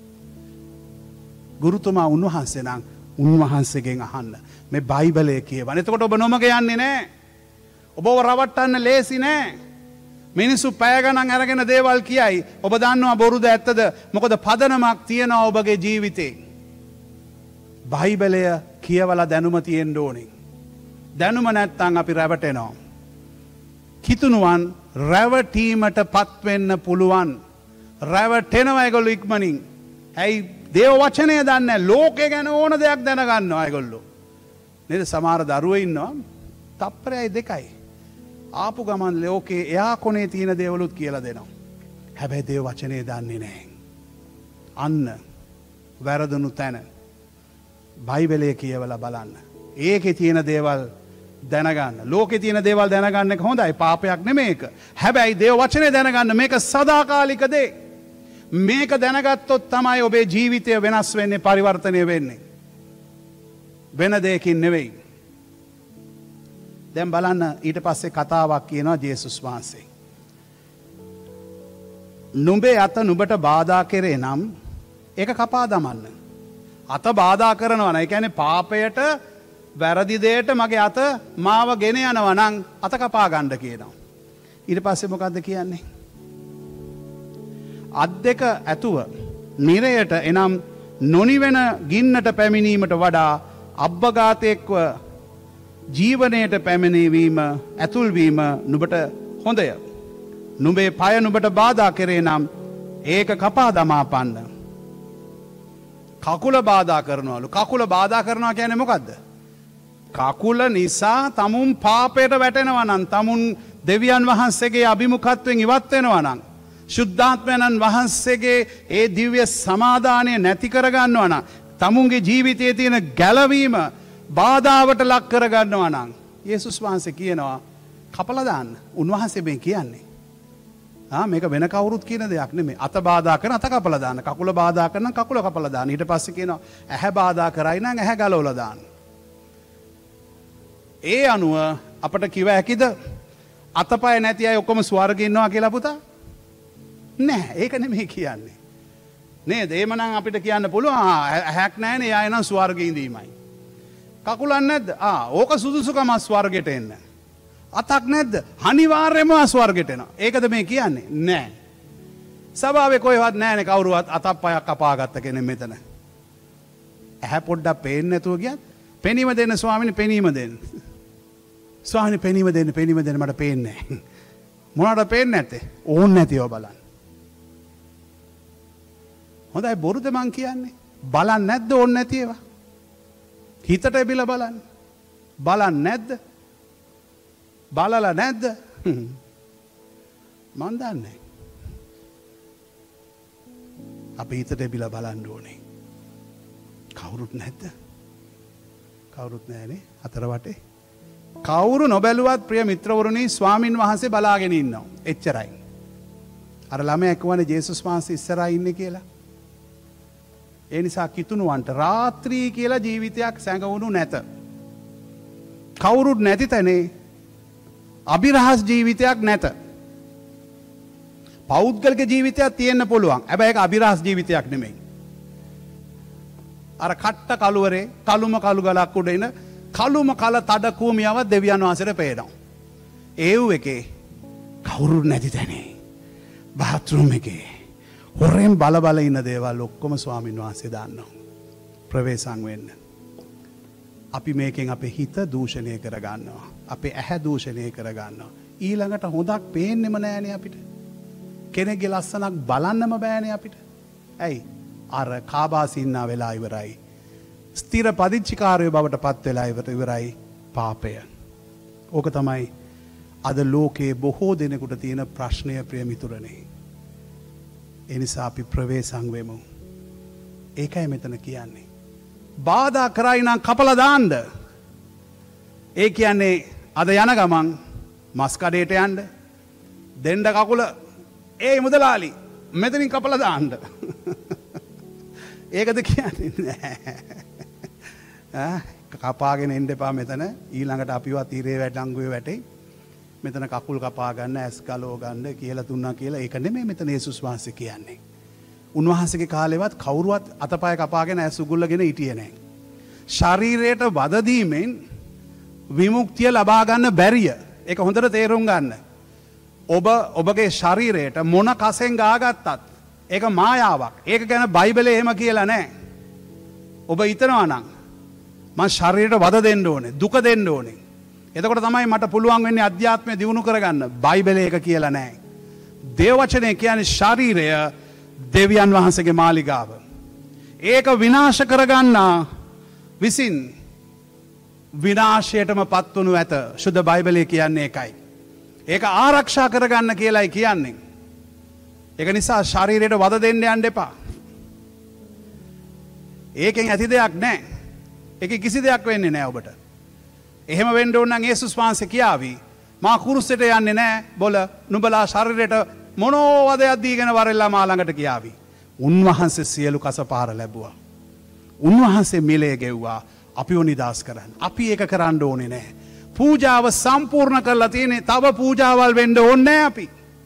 Speaker 5: ගුරුතුමා උන්වහන්සේ නම් උන්වහන්සේගෙන් අහන්න. මේ බයිබලයේ කියවන. එතකොට ඔබ නොමග යන්නේ නැහැ. ඔබව රවට්ටන්න ලේසි නැහැ. මිනිස්සු පැය ගණන් අරගෙන දේවල් කියයි. ඔබ දන්නවා බොරුද ඇත්තද? මොකද පදනමක් තියෙනවා ඔබගේ ජීවිතේ. බයිබලය කියවලා දැනුම තියෙන්න ඕනේ. දැනුම නැත්තම් අපි රැවටෙනවා. කිතුණුවන් රැවටීමට පත්වෙන්න පුළුවන්. රැවටෙනවා ඒගොල්ලෝ ඉක්මනින්. ඇයි දේව වචනය දන්නේ ලෝකේ ගැන ඕන දෙයක් දැනගන්නවා ඒගොල්ලෝ. නේද? සමහර දරුවෝ ඉන්නවා තප්පරයයි දෙකයි. ආපු ගමන් ලෝකේ එයා කොනේ තියෙන දේවලුත් කියලා දෙනවා. හැබැයි දේව වචනේ දන්නේ නැහැ. අන්න වැරදුණු තැන බයිබලයේ කියවලා බලන්න. ඒකේ තියෙන දේවල් දැනගන්න. ලෝකේ තියෙන දේවල් දැනගන්න එක හොඳයි. පාපයක් නෙමෙයි ඒක. හැබැයි දේව වචනේ දැනගන්න මේක සදාකාලික දේ. මේක දැනගත්තොත් තමයි ඔබේ ජීවිතය වෙනස් වෙන්නේ පරිවර්තනය වෙන්නේ. වෙන දෙයකින් නෙවෙයි. දැන් බලන්න ඊට පස්සේ කතාවක් කියනවා ජේසුස් වහන්සේ. නුඹේ අත නුඹට බාධා කෙරේ නම් ඒක කපා දමන්න. අත බාධා කරනවා නම් ඒ කියන්නේ පාපයට වැරදි දෙයට මගේ අත මාව ගෙන යනවා නම් අත කපා ගන්න කියනවා. ඊට පස්සේ මොකද්ද කියන්නේ? අත් දෙක ඇතුව නිරයට එනම් නොනිවෙන ගින්නට පැමිණීමට වඩා අබ්බඝාතයක්ව ජීවනයට පැමිණීම ඇතුල්වීම නුඹට හොඳය. නුඹේ පය නුඹට බාධා කරේ නම් ඒක කපා දමා පන්න. කකුල බාධා කරනවලු. කකුල බාධා කරනවා කියන්නේ මොකද්ද? කකුල නිසා තමුන් පාපයට වැටෙනවා නම් තමුන් දෙවියන් වහන්සේගේ අභිමුඛත්වයෙන් ඉවත් වෙනවා නම් ශුද්ධාත්මයන්න් වහන්සේගේ ඒ දිව්‍ය සමාදානය නැති කරගන්නවා නම් තමුන්ගේ ජීවිතයේ තියෙන ගැලවීම බාධාවට ලක් කරගන්නවා නම් යේසුස් වහන්සේ කියනවා කපලා දාන්න. උන්වහන්සේ මේ කියන්නේ මේක වෙන කවුරුත් කියන දෙයක් නෙමෙයි. අත බාධා කරන අත කපලා දාන්න. කකුල බාධා කරන කකුල කපලා දාන්න. ඊට පස්සේ කියනවා ඇහැ බාධා කරයි නම් ඇහැ ගලවලා දාන්න. ඒ අනුව අපට කිව හැකිද අතපය නැති අය ඔක්කොම ස්වර්ගයේ ඉන්නවා කියලා පුතා? නෑ, ඒක නෙමෙයි කියන්නේ. නේද? එහෙමනම් අපිට කියන්න පුළුවන් ඇහැක් නැහැනේ ආය නම් ස්වර්ගයේ ඉඳීමයි. කකුලක් නැද්ද? ඕක සුදුසුකම ස්වර්ගයට එන්න. අතක් නැද්ද? අනිවාර්යයෙන්ම ස්වර්ගයට එනවා. ඒකද මේ කියන්නේ? නෑ. සභාවේ කොහෙවත් නෑනේ කවුරුවත් අතක් පයක් කපාගත්ත කෙනෙක් මෙතන. ඇහැ පොඩ්ඩක් පේන්නේ නැතුව ගියත් පෙනීම දෙන්න ස්වාමීනි පෙනීම දෙන්න. ස්වාමීනි පෙනීම දෙන්න මට පේන්නේ නැහැ. මොනවද පේන්නේ නැත්තේ? ඕන් නැතිව බලන්න. හොඳයි බොරුද මං කියන්නේ? බලන්න නැද්ද ඕන් නැති ඒවා? හිතට එබිලා බලන්න. බලන්න නැද්ද? බලලා නැද්ද? මන් දන්නේ. අපි හිතට එබිලා බලන්න ඕනේ. කවුරුත් නැද්ද? කවුරුත් නැහැනේ අතර වටේ. කවුරු නොබැලුවත් ප්‍රිය මිත්‍රවරුනි ස්වාමින් වහන්සේ බලාගෙන ඉන්නවා. එච්චරයි. අර ළමයා කියවනේ ජේසුස් වහන්සේ ඉස්සරහා ඉන්නේ කියලා. ඒ නිසා කිතුණුවන්ට රාත්‍රී කියලා ජීවිතයක් සැඟවුණු නැත. කවුරුත් නැති තැනේ අභිරහස් ජීවිතයක් නැත. පෞද්ගලික ජීවිතයක් තියෙන්න පුළුවන්. හැබැයි ඒක අභිරහස් ජීවිතයක් නෙමෙයි. අර කට්ට කළුවරේ කළුම කළු ගලක් උඩ ඉන කළුම කල තඩ කූමියව දෙවියන් වහන්සේට පේනවා. ඒව් එකේ කවුරුත් නැති තැනේ බාත්රූම් එකේ හොරෙන් බල ඉන්න දේවල් ඔක්කොම ස්වාමින් වහන්සේ දන්නවා. ප්‍රවේශම් වෙන්න. අපි මේකෙන් අපේ හිත දූෂණය කරගන්නවා. අපේ ඇහැ දූෂණය කරගන්නවා. ඊළඟට හොඳක් පේන්නෙම නෑනේ අපිට. කෙනෙක්ගේ ලස්සනක් බලන්නම බෑනේ අපිට. ඇයි? අර කාබාසින්නා වෙලා ඉවරයි. ස්ථිර පදිච්චිකාරයෝ බවට පත් වෙලා ඉවරයි පාපය. ඕක තමයි අද ලෝකයේ බොහෝ දෙනෙකුට තියෙන ප්‍රශ්නය ප්‍රිය මිතුරනේ. ඒ නිසා අපි ප්‍රවේශම් වෙමු. ඒකයි මෙතන කියන්නේ. බාධා කරයි නම් කපලා දාන්න. ඒ කියන්නේ අද යන ගමන් මස් කඩේට යන්න දෙන්න කකුල ඒ මුදලාලි මෙතනින් කපලා දාන්න. ඒකද කියන්නේ නෑ. කපාගෙන එන්න එපා මෙතන. ඊළඟට අපිවත් ඉරේ වැටංගුවේ වැටේ. මෙතන කකුල් කපා ගන්න ඇස් ගලව ගන්න කියලා දුන්නා කියලා ඒක නෙමෙයි මෙතන යේසුස් වහන්සේ කියන්නේ. උන්වහන්සේගේ කාලෙවත් කවුරුවත් අතපය කපාගෙන ඇස් උගුල්ලගෙන හිටියේ නැහැ. ශරීරයට වද දීමෙන් විමුක්තිය ලබා ගන්න බැරිය. ඒක හොඳට තේරුම් ගන්න. ඔබගේ ශරීරයට මොන කසෙන් ගාගත්තත් ඒක මායාවක්. ඒක ගැන බයිබලයේ එහෙම කියලා නැහැ. ඔබ හිතනවා නම් මං ශරීරයට වද දෙන්න ඕනේ, දුක දෙන්න ඕනේ. එතකොට තමයි මට පුළුවන් වෙන්නේ අධ්‍යාත්මය දියුණු කරගන්න. බයිබලයේ ඒක කියලා නැහැ. දේව වචනේ කියන්නේ ශරීරය දෙවියන් වහන්සේගේ මාලිගාව. ඒක විනාශ කරගන්නා විසින් විනාශයටම පත්වනු ඇත. සුද්ධ බයිබලයේ කියන්නේ ඒකයි. ඒක ආරක්ෂා කරගන්න කියලායි කියන්නේ. ඒක නිසා ශරීරයට වද දෙන්න යන්න එපා. ඒකෙන් ඇති දෙයක් නැහැ. ඒකේ කිසි දෙයක් වෙන්නේ නැහැ ඔබට. එහෙම වෙන්න ඕන නම් යේසුස් වහන්සේ කියාවි මා කුරුසෙට යන්නේ නැහැ බොල නුඹලා ශරීරයට මොනෝ වදයක් දීගෙන වරෙල්ලා මා ළඟට කියාවි. උන්වහන්සේ සියලු කසපාර ලැබුවා. උන්වහන්සේ මිලේ ගෙව්වා අපිව නිදාස් කරන්න. අපි ඒක කරන්න ඕනේ නැහැ. පූජාව සම්පූර්ණ කරලා තියෙන්නේ තව පූජාවල් වෙන්න ඕනේ නැහැ අපි.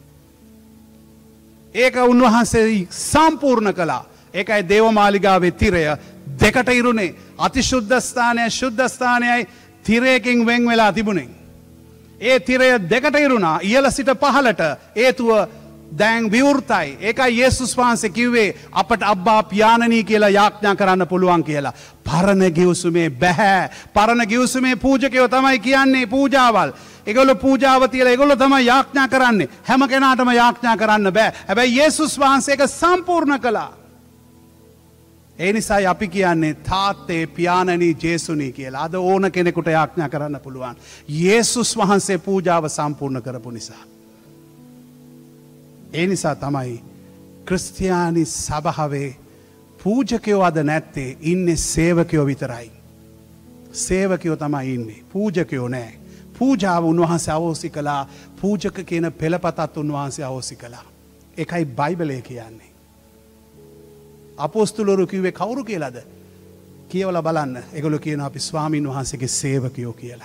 Speaker 5: ඒක උන්වහන්සේ සම්පූර්ණ කළා. ඒකයි දේවමාලිගාවේ තිරය දෙකට ඉරුනේ. අතිශුද්ධ ස්ථානයයි ශුද්ධ ස්ථානයයි තිරයකින් වෙන් වෙලා තිබුණේ. ඒ තිරය දෙකට ඉරුණා ඉහළ සිට පහළට. හේතුව දැන් විවෘතයි. ඒකයි යේසුස් වහන්සේ කිව්වේ අපට අබ්බා පියාණනී කියලා යාඥා කරන්න පුළුවන් කියලා. පරණ ගිවිසුමේ බෑ. පරණ ගිවිසුමේ පූජකයෝ තමයි කියන්නේ පූජාවල්. ඒගොල්ලෝ පූජාව තියලා ඒගොල්ලෝ තමයි යාඥා කරන්නේ. හැම කෙනාටම යාඥා කරන්න බෑ. හැබැයි යේසුස් වහන්සේ ඒක සම්පූර්ණ කළා. ඒ නිසායි අපි කියන්නේ තාත්තේ පියාණනි ජේසුනි කියලා. අද ඕන කෙනෙකුට යාඥා කරන්න පුළුවන්. යේසුස් වහන්සේ පූජාව සම්පූර්ණ කරපු නිසා. ඒ නිසා තමයි ක්‍රිස්තියානි සභාවේ පූජකයෝ අද නැත්තේ ඉන්නේ සේවකයෝ විතරයි. සේවකයෝ තමයි ඉන්නේ. පූජකයෝ නෑ. පූජාව උන්වහන්සේ අවෝසි කළා. පූජක කියන පෙළපතත් උන්වහන්සේ අවෝසි කළා. ඒකයි බයිබලය කියන්නේ. අපොස්තුලවරු කිව්වේ කවුරු කියලාද? කියවලා බලන්න. ඒගොල්ලෝ කියනවා අපි ස්වාමින් වහන්සේගේ සේවකයෝ කියලා.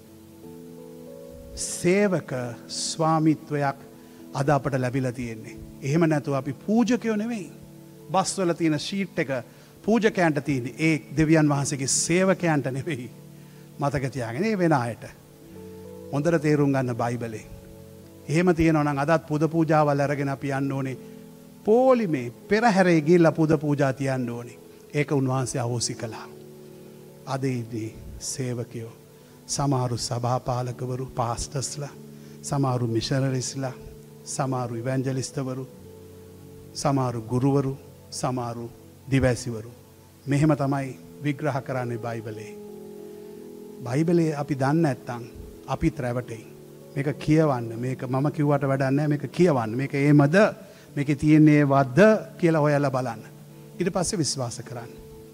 Speaker 5: සේවක ස්වාමිත්වයක් අද අපට ලැබිලා තියෙන්නේ. එහෙම නැතුව අපි පූජකයෝ නෙවෙයි. බස්වල තියෙන ෂීට් එක පූජකයන්ට තියෙන්නේ. ඒ දෙවියන් වහන්සේගේ සේවකයන්ට නෙවෙයි. මතක තියාගන්න. ඒ වෙන අයට. හොඳට තේරුම් ගන්න බයිබලේ. එහෙම තියෙනවා නම් අදත් පුද පූජාවල් අරගෙන අපි යන්න ඕනේ. පොලිමේ පෙරහැරේ ගිහිල්ලා පුද පූජා තියන්න ඕනේ. ඒක උන්වහන්සේ අහෝසි කළා. අද ඉදී සේවකයෝ සමහරු සභාපාලකවරු පාස්ටර්ස්ලා, සමහරු මිෂනරිස්ලා, සමහරු ඉවැන්ජලිස්ටවරු, සමහරු ගුරුවරු, සමහරු දිවැසිවරු. මෙහෙම තමයි විග්‍රහ කරන්නේ බයිබලේ. බයිබලේ අපි දන්නේ නැත්නම් අපිත් රැවටෙයි. මේක කියවන්න. මේක මම කිව්වට වැඩක් නැහැ. මේක කියවන්න. මේක එහෙමද? මේකේ තියෙන්නේ වද්ද කියලා හොයලා බලන්න. ඊට පස්සේ විශ්වාස කරන්න.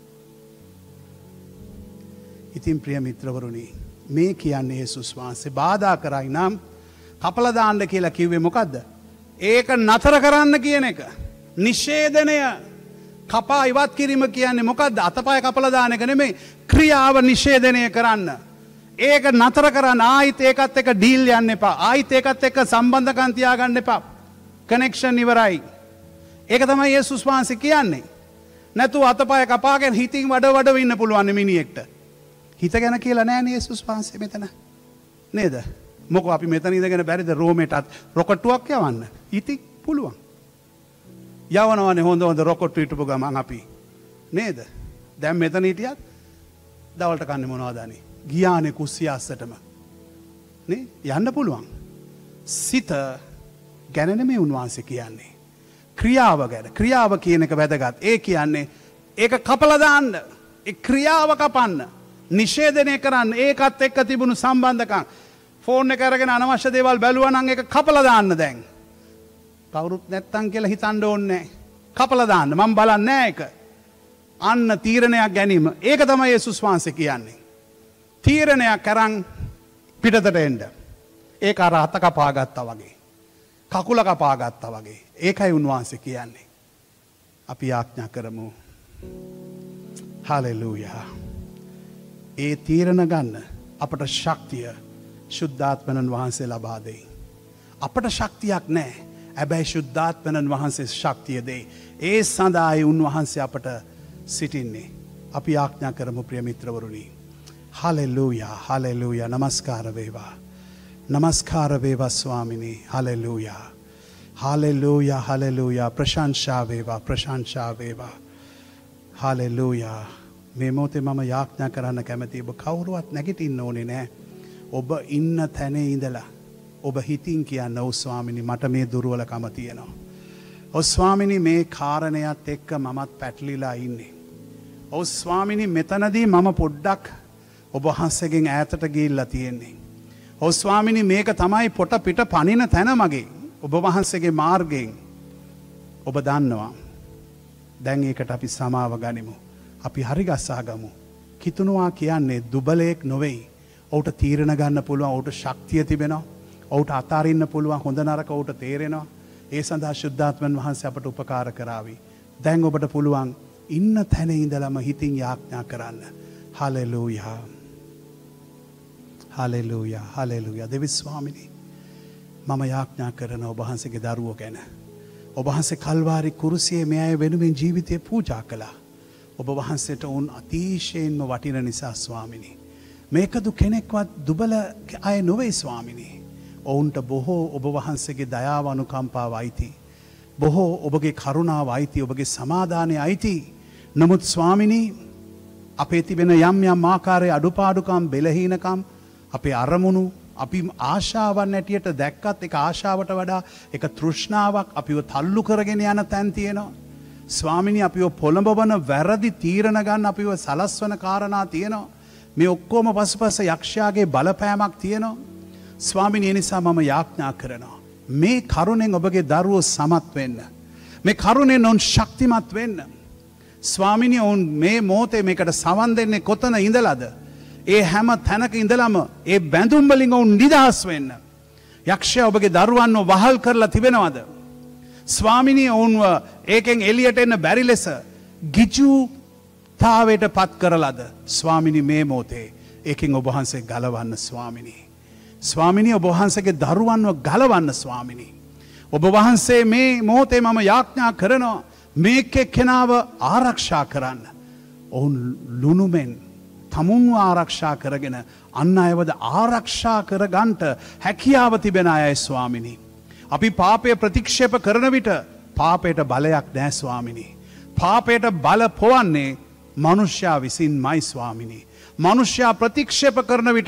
Speaker 5: ඉතින් ප්‍රිය මිත්‍රවරුනි, මේ කියන්නේ යේසුස් වහන්සේ බාධා කරයි නම් කපලා දාන්න කියලා කිව්වේ මොකද්ද? ඒක නතර කරන්න කියන එක. නිෂේධනය කපා ඉවත් කිරීම කියන්නේ මොකද්ද? අතපය කපලා දාන එක නෙමෙයි. ක්‍රියාව නිෂේධනය කරන්න. ඒක නතර කරන්න. ආයිත් ඒකත් එක්ක ඩීල් යන්න එපා. ආයිත් ඒකත් එක්ක සම්බන්ධකම් තියාගන්න එපා. කනෙක්ෂන් ඉවරයි. ඒක තමයි යේසුස් වහන්සේ කියන්නේ. නැතුව අතපය කපාගෙන හිතින් වඩ ඉන්න පුළුවන් මිනිහෙක්ට. හිත ගැන කියලා නෑනේ යේසුස් වහන්සේ මෙතන. නේද? මොකෝ අපි මෙතන ඉඳගෙන බැරිද රෝමෙටත් රොකට්ටුවක් යවන්න? ඉතින් පුළුවන්. යවනවනේ හොඳ රොකට්ටු හිටපු ගමන් අපි. නේද? දැන් මෙතන හිටියත් දවල්ට කන්නේ මොනවද අනේ? ගියානේ කුස්සිය අස්සටම. නේ? යන්න පුළුවන්. සිත ගැන නෙමෙයි උන්වහන්සේ කියන්නේ. ක්‍රියාව ගැන. ක්‍රියාව කියන එක වැදගත්. ඒ කියන්නේ ඒක කපලා දාන්න. ඒ ක්‍රියාව කපන්න. නිෂේධනය කරන්න. ඒකත් එක්ක තිබුණු සම්බන්ධකම්. ෆෝන් එක අරගෙන අනවශ්‍ය දේවල් බැලුවා නම් ඒක කපලා දාන්න දැන්. කවුරුත් නැත්තම් කියලා හිතන්න ඕනේ නැහැ. කපලා දාන්න. මම බලන්නේ නැහැ ඒක. අන්න තීරණයක් ගැනීම. ඒක තමයි යේසුස් වහන්සේ කියන්නේ. තීරණයක් කරන් පිටතට එන්න. ඒක අර අත කපාගත්තා වගේ. කකුල කපාගත්තා වගේ. ඒකයි උන්වහන්සේ කියන්නේ. අපි ආඥා කරමු. හලෙලූයා. ඒ තීරණ ගන්න අපට ශක්තිය ශුද්ධාත්මයන් වහන්සේ ලබා දෙයි. අපට ශක්තියක් නැහැ. හැබැයි ශුද්ධාත්මයන් වහන්සේ ශක්තිය දෙයි. ඒ සඳහායි උන්වහන්සේ අපට සිටින්නේ. අපි ආඥා කරමු ප්‍රිය මිත්‍රවරුනි. හලෙලූයා. හලෙලූයා. නමස්කාර වේවා. නමස්කාර වේවා ස්වාමිනී. හලෙලූයා. හලෙලූයා. හලෙලූයා. ප්‍රශංසා වේවා. ප්‍රශංසා වේවා. හලෙලූයා. මේ මොහොතේ මම යාඥා කරන්න කැමතියි. ඔබ කවුරුවත් නැගිටින්න ඕනේ නැහැ. ඔබ ඉන්න තැනේ ඉඳලා ඔබ හිතින් කියන්න ඔව් ස්වාමිනී මට මේ දුර්වලකම තියෙනවා. ඔව් ස්වාමිනී මේ කාරණයක් එක්ක මමත් පැටලිලා ඉන්නේ. ඔව් ස්වාමිනී මෙතනදී මම පොඩ්ඩක් ඔබ වහන්සේගෙන් ඈතට ගිහිල්ලා තියෙන්නේ. ඔව් ස්වාමිනී මේක තමයි පොට පිට පනින තැන මගේ. ඔබ වහන්සේගේ මාර්ගයෙන් ඔබ දන්නවා. දැන් ඒකට අපි සමාව ගනිමු. අපි හරි ගස්සා ගමු. කිතුනවා කියන්නේ දුබලයෙක් නොවේයි. ඔහුට තීරණ ගන්න පුළුවන්. ඔහුට ශක්තිය තිබෙනවා. ඔහුට අතාරින්න පුළුවන්. හොඳ නරක ඔහුට තේරෙනවා. ඒ සඳහා ශුද්ධාත්මයන් වහන්සේ අපට උපකාර කරાવી. දැන් ඔබට පුළුවන් ඉන්න තැන ඉඳලම හිතින් යාඥා කරන්න. හලෙලූයා. හලෙලූයා. හලෙලූයා. දෙවි ස්වාමිනී මම යාඥා කරන ඔබ වහන්සේගේ දරුවෝ ගැන. ඔබ වහන්සේ කල්වාරි කුරුසියේ මේ අය වෙනුවෙන් ජීවිතේ පූජා කළා. ඔබ වහන්සේට උන් අතිශයින්ම වටින නිසා ස්වාමිනී. මේකදු කෙනෙක්වත් දුබල අය නොවේ ස්වාමිනී. ඔවුන්ට බොහෝ ඔබ වහන්සේගේ දයාව අනුකම්පාව අයිති. බොහෝ ඔබගේ කරුණාව අයිති. ඔබගේ සමාදානය අයිති. නමුත් ස්වාමිනී අපේ තිබෙන යම් යම් ආකාරයේ අඩුපාඩුකම් බෙලහීනකම් අපේ අරමුණු අපි ආශාවන් ඇටියට දැක්කත් එක ආශාවට වඩා එක තෘෂ්ණාවක් අපිව තල්ලු කරගෙන යන තැන් තියෙනවා. ස්වාමිනී අපිව පොළඹවන වැරදි තීරණ ගන්න අපිව සලස්වන කාරණා තියෙනවා. මේ ඔක්කොම පසුපස යක්ෂයාගේ බලපෑමක් තියෙනවා. ස්වාමිනී ඒ නිසා මම යාඥා කරනවා. මේ කරුණෙන් ඔබගේ දරුවෝ සමත් වෙන්න. මේ කරුණෙන් ඔවුන් ශක්තිමත් වෙන්න. ස්වාමිනී ඔවුන් මේ මොහොතේ මේකට සවන් දෙන්නේ කොතන ඉඳලාද? ඒ හැම තැනක ඉඳලම ඒ බැඳුම් වලින් ඔවුන් නිදහස් වෙන්න. යක්ෂයා ඔබගේ දරුවන්ව වහල් කරලා තිබෙනවද? ස්වාමිනී ඔවුන්ව ඒකෙන් එළියට එන්න බැරි ලෙස ගිජුතාවයට පත් කරලාද? ස්වාමිනී මේ මොහොතේ ඒකෙන් ඔබ වහන්සේ ගලවන්න ස්වාමිනී. ස්වාමිනී ඔබ වහන්සේගේ දරුවන්ව ගලවන්න ස්වාමිනී. ඔබ වහන්සේ මේ මොහොතේ මම යාඥා කරනවා මේක කෙනාව ආරක්ෂා කරන්න. ඔවුන් ලුණුමෙන් තමුන්ව ආරක්ෂා කරගෙන අන්න අයවද ආරක්ෂා කරගන්නට හැකියාව තිබෙන අයයි ස්වාමිනී. අපි පාපය ප්‍රතික්ෂේප කරන විට පාපයට බලයක් නැහැ ස්වාමිනී. පාපයට බල පොවන්නේ මනුෂ්‍යයා විසින්මයි ස්වාමිනී. මනුෂ්‍යයා ප්‍රතික්ෂේප කරන විට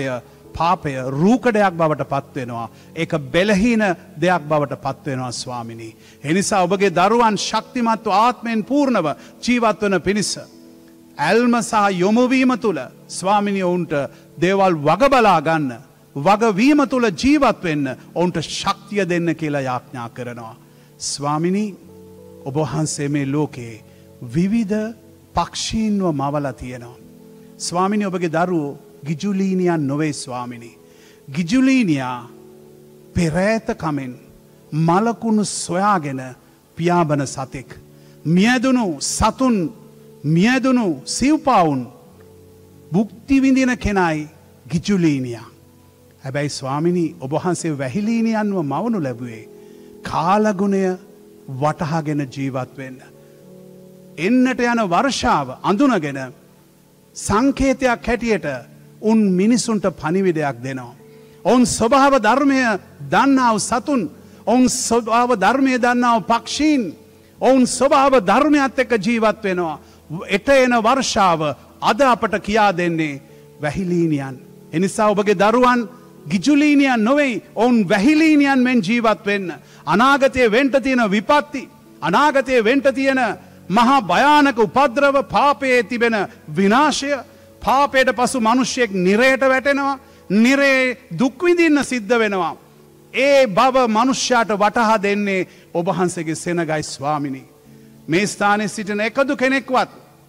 Speaker 5: පාපය රූකඩයක් බවට පත්වෙනවා. ඒක බෙලහීන දෙයක් බවට පත්වෙනවා ස්වාමිනී. එනිසා ඔබගේ දරුවන් ශක්තිමත්ව ආත්මයෙන් පූර්ණව ජීවත් වන පිණිස ඇල්ම සහ යොමුවීම තුළ ස්වාමිනී ඔවුන්ට දේවල් වගබලා ගන්න, වගවීම තුළ ජීවත් වෙන්න ඔවුන්ට ශක්තිය දෙන්න කියලා යාඥා කරනවා. ස්වාමිනී ඔබ වහන්සේ මේ ලෝකේ විවිධ පක්ෂීන්ව මවලා තියෙනවා. ස්වාමිනී ඔබගේ දරුවෝ ගිජුලීනියන් නොවේ ස්වාමිනී. ගිජුලීනියා පෙරේත කමෙන් මලකුණු සොයාගෙන පියාඹන සතෙක්. මියදුණු සතුන් මියදුණු සිව්පාවුන් භුක්ති විඳින කෙනයි ගිජුලීනියා. හැබැයි ස්වාමිනී ඔබ වහන්සේ වැහිලීනියන්ව මවනු ලැබුවේ කාලගුණය වටහාගෙන ජීවත් වෙන්න. එන්නට යන වර්ෂාව අඳුනගෙන සංකේතයක් හැටියට උන් මිනිසුන්ට පණිවිඩයක් දෙනවා. ඔවුන් ස්වභාව ධර්මය දන්නා වූ සතුන්, ඔවුන් ස්වභාව ධර්මය දන්නා වූ පක්ෂීන්, ඔවුන් ස්වභාව ධර්මයත් එක්ක ජීවත් වෙනවා. එට එන වර්ෂාව අද අපට කියා දෙන්නේ වැහිලීනියන්. එනිසා ඔබගේ දරුවන් ගිජුලීනියන් නොවෙයි, ඔවුන් වැහිලීනියන් මෙන් ජීවත් වෙන්න. අනාගතයේ වෙන්න තියෙන විපත්ති, අනාගතයේ වෙන්න තියෙන මහා භයානක උපද්‍රව, පාපයේ තිබෙන විනාශය, පාපයට පසු මිනිසෙක් නිරයට වැටෙනවා, නිරේ දුක් විඳින්න සිද්ධ වෙනවා. ඒ බව මිනිසයාට වටහා දෙන්නේ ඔබ වහන්සේගේ සෙනගයි ස්වාමිනී. මේ ස්ථානයේ සිටින එකදු කෙනෙක්වත්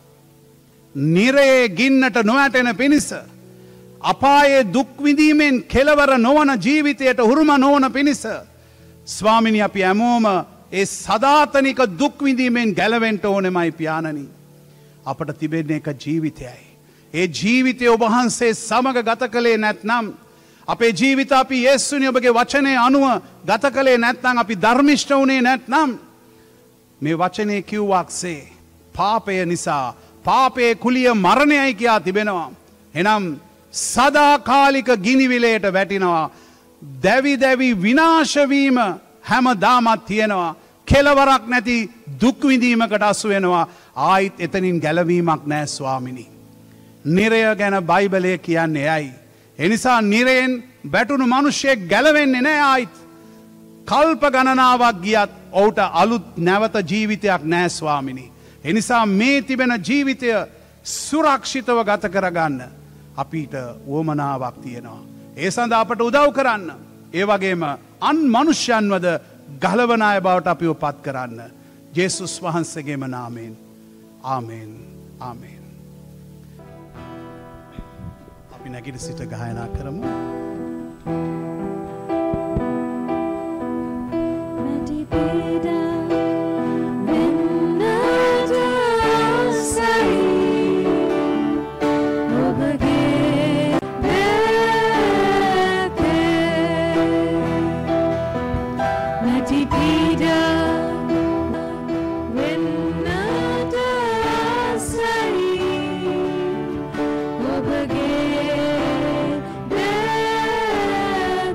Speaker 5: නිරේ ගින්නට නොවැටෙන පිණිස, අපායේ දුක් විඳීමෙන් කෙලවර නොවන ජීවිතයට උරුම නොවන පිණිස ස්වාමිනී අපි හැමෝම ඒ සදාතනික දුක් විඳීමෙන් ගැලවෙන්න ඕනෙමයි පියාණනි. අපට තිබෙන්නේ එක ජීවිතයයි. ඒ ජීවිතය ඔබ වහන්සේ සමග ගත කළේ නැත්නම්, අපේ ජීවිත අපි යේසුනි ඔබගේ වචනය අනුව ගත කළේ නැත්නම්, අපි ධර්මිෂ්ඨ වුණේ නැත්නම්, මේ වචනේ කිව්වාක්සේ පාපය නිසා පාපයේ කුලිය මරණයයි කියා තිබෙනවා. එනම් සදාකාලික ගිනිවිලයට වැටිනවා. දැවි දැවි විනාශ වීම හැමදාමත් තියෙනවා. කෙලවරක් නැති දුක් විඳීමකට අසු වෙනවා. ආයිත් එතනින් ගැලවීමක් නැහැ ස්වාමිනී. නිරය ගැන බයිබලය කියන්නේ ඇයි? එනිසා නිරයෙන් වැටුණු මිනිහෙක් ගැලවෙන්නේ නැහැ ආයිත්. කල්ප ගණනාවක් ගියත් ඔහුට අලුත් නැවත ජීවිතයක් නැහැ ස්වාමිනී. එනිසා මේ තිබෙන ජීවිතය සුරක්ෂිතව ගත කරගන්න අපිට වොමනාවක් තියෙනවා. ඒ සඳහා අපට උදව් කරන්න. ඒ වගේම අන් මනුෂ්‍යයන්වද ගලවන අය බවට අපිව පත් කරන්න. ජේසුස් වහන්සේගේම නාමයෙන්. ආමේන්. ආමේන්. අපි නැගිට සිට ගායනා කරමු.
Speaker 4: Again,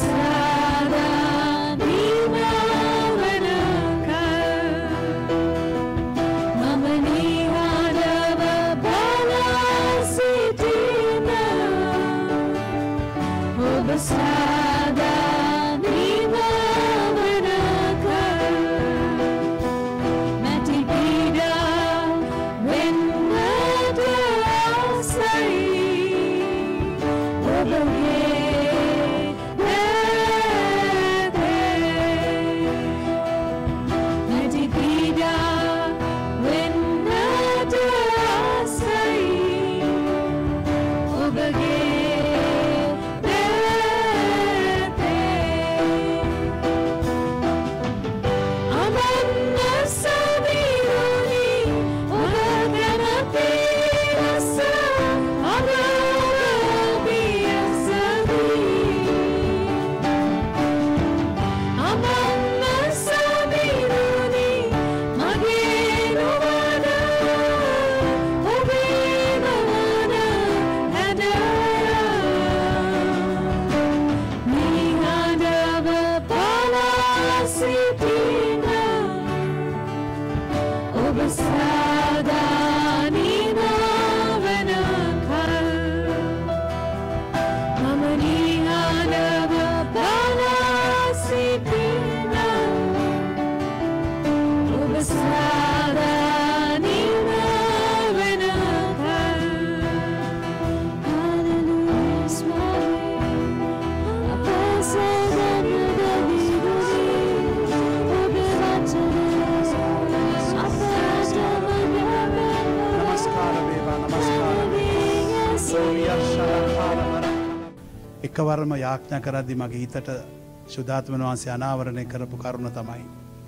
Speaker 5: එකවරම යාඥා කරද්දි මගේ හිතට සුදාත්මන වහන්සේ අනාවරණය කරපු කරුණ තමයි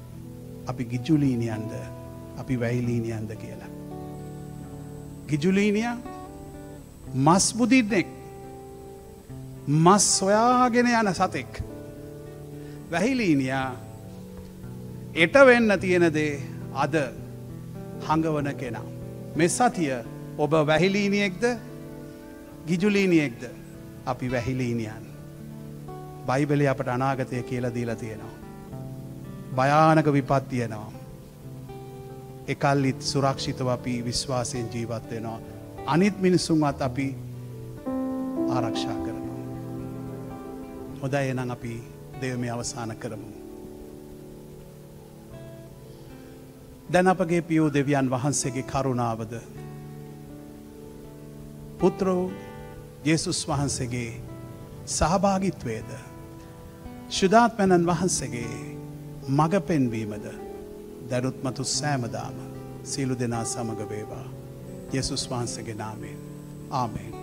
Speaker 5: අපි ගිජුලීනියන්ද අපි වැහිලීනියන්ද කියලා. ගිජුලීනියා මස් බුදින්නෙක් මස් සොයාගෙන යන සතෙක්. වැහිලීනියා එට වෙන්න තියෙන දේ අද හඟවන කෙනා. මේ සතිය ඔබ වැහිලීනියෙක්ද ගිජුලීනියෙක්ද? අපි වැහිලීනියන්. බයිබලයේ අපට අනාගතය කියලා දීලා තියෙනවා. භයානක විපත් තියෙනවා. එකල්ලිත් සුරක්ෂිතව අපි විශ්වාසයෙන් ජීවත් වෙනවා. අනිත් මිනිසුන්වත් අපි ආරක්ෂා කරනවා. හොඳයි එහෙනම් අපි දේවමය අවසන් කරමු. දැන් අපගේ පියෝ දෙවියන් වහන්සේගේ කරුණාවද පුත්‍ර යේසුස් වහන්සේගේ සහභාගිත්වයේද ශුද්ධාත්මයන් වහන්සේගේ මඟ පෙන්වීමද දරුත්මතු සෑමදාම සියලු දෙනා සමග වේවා. යේසුස් වහන්සේගේ නාමයෙන් ආමේන්.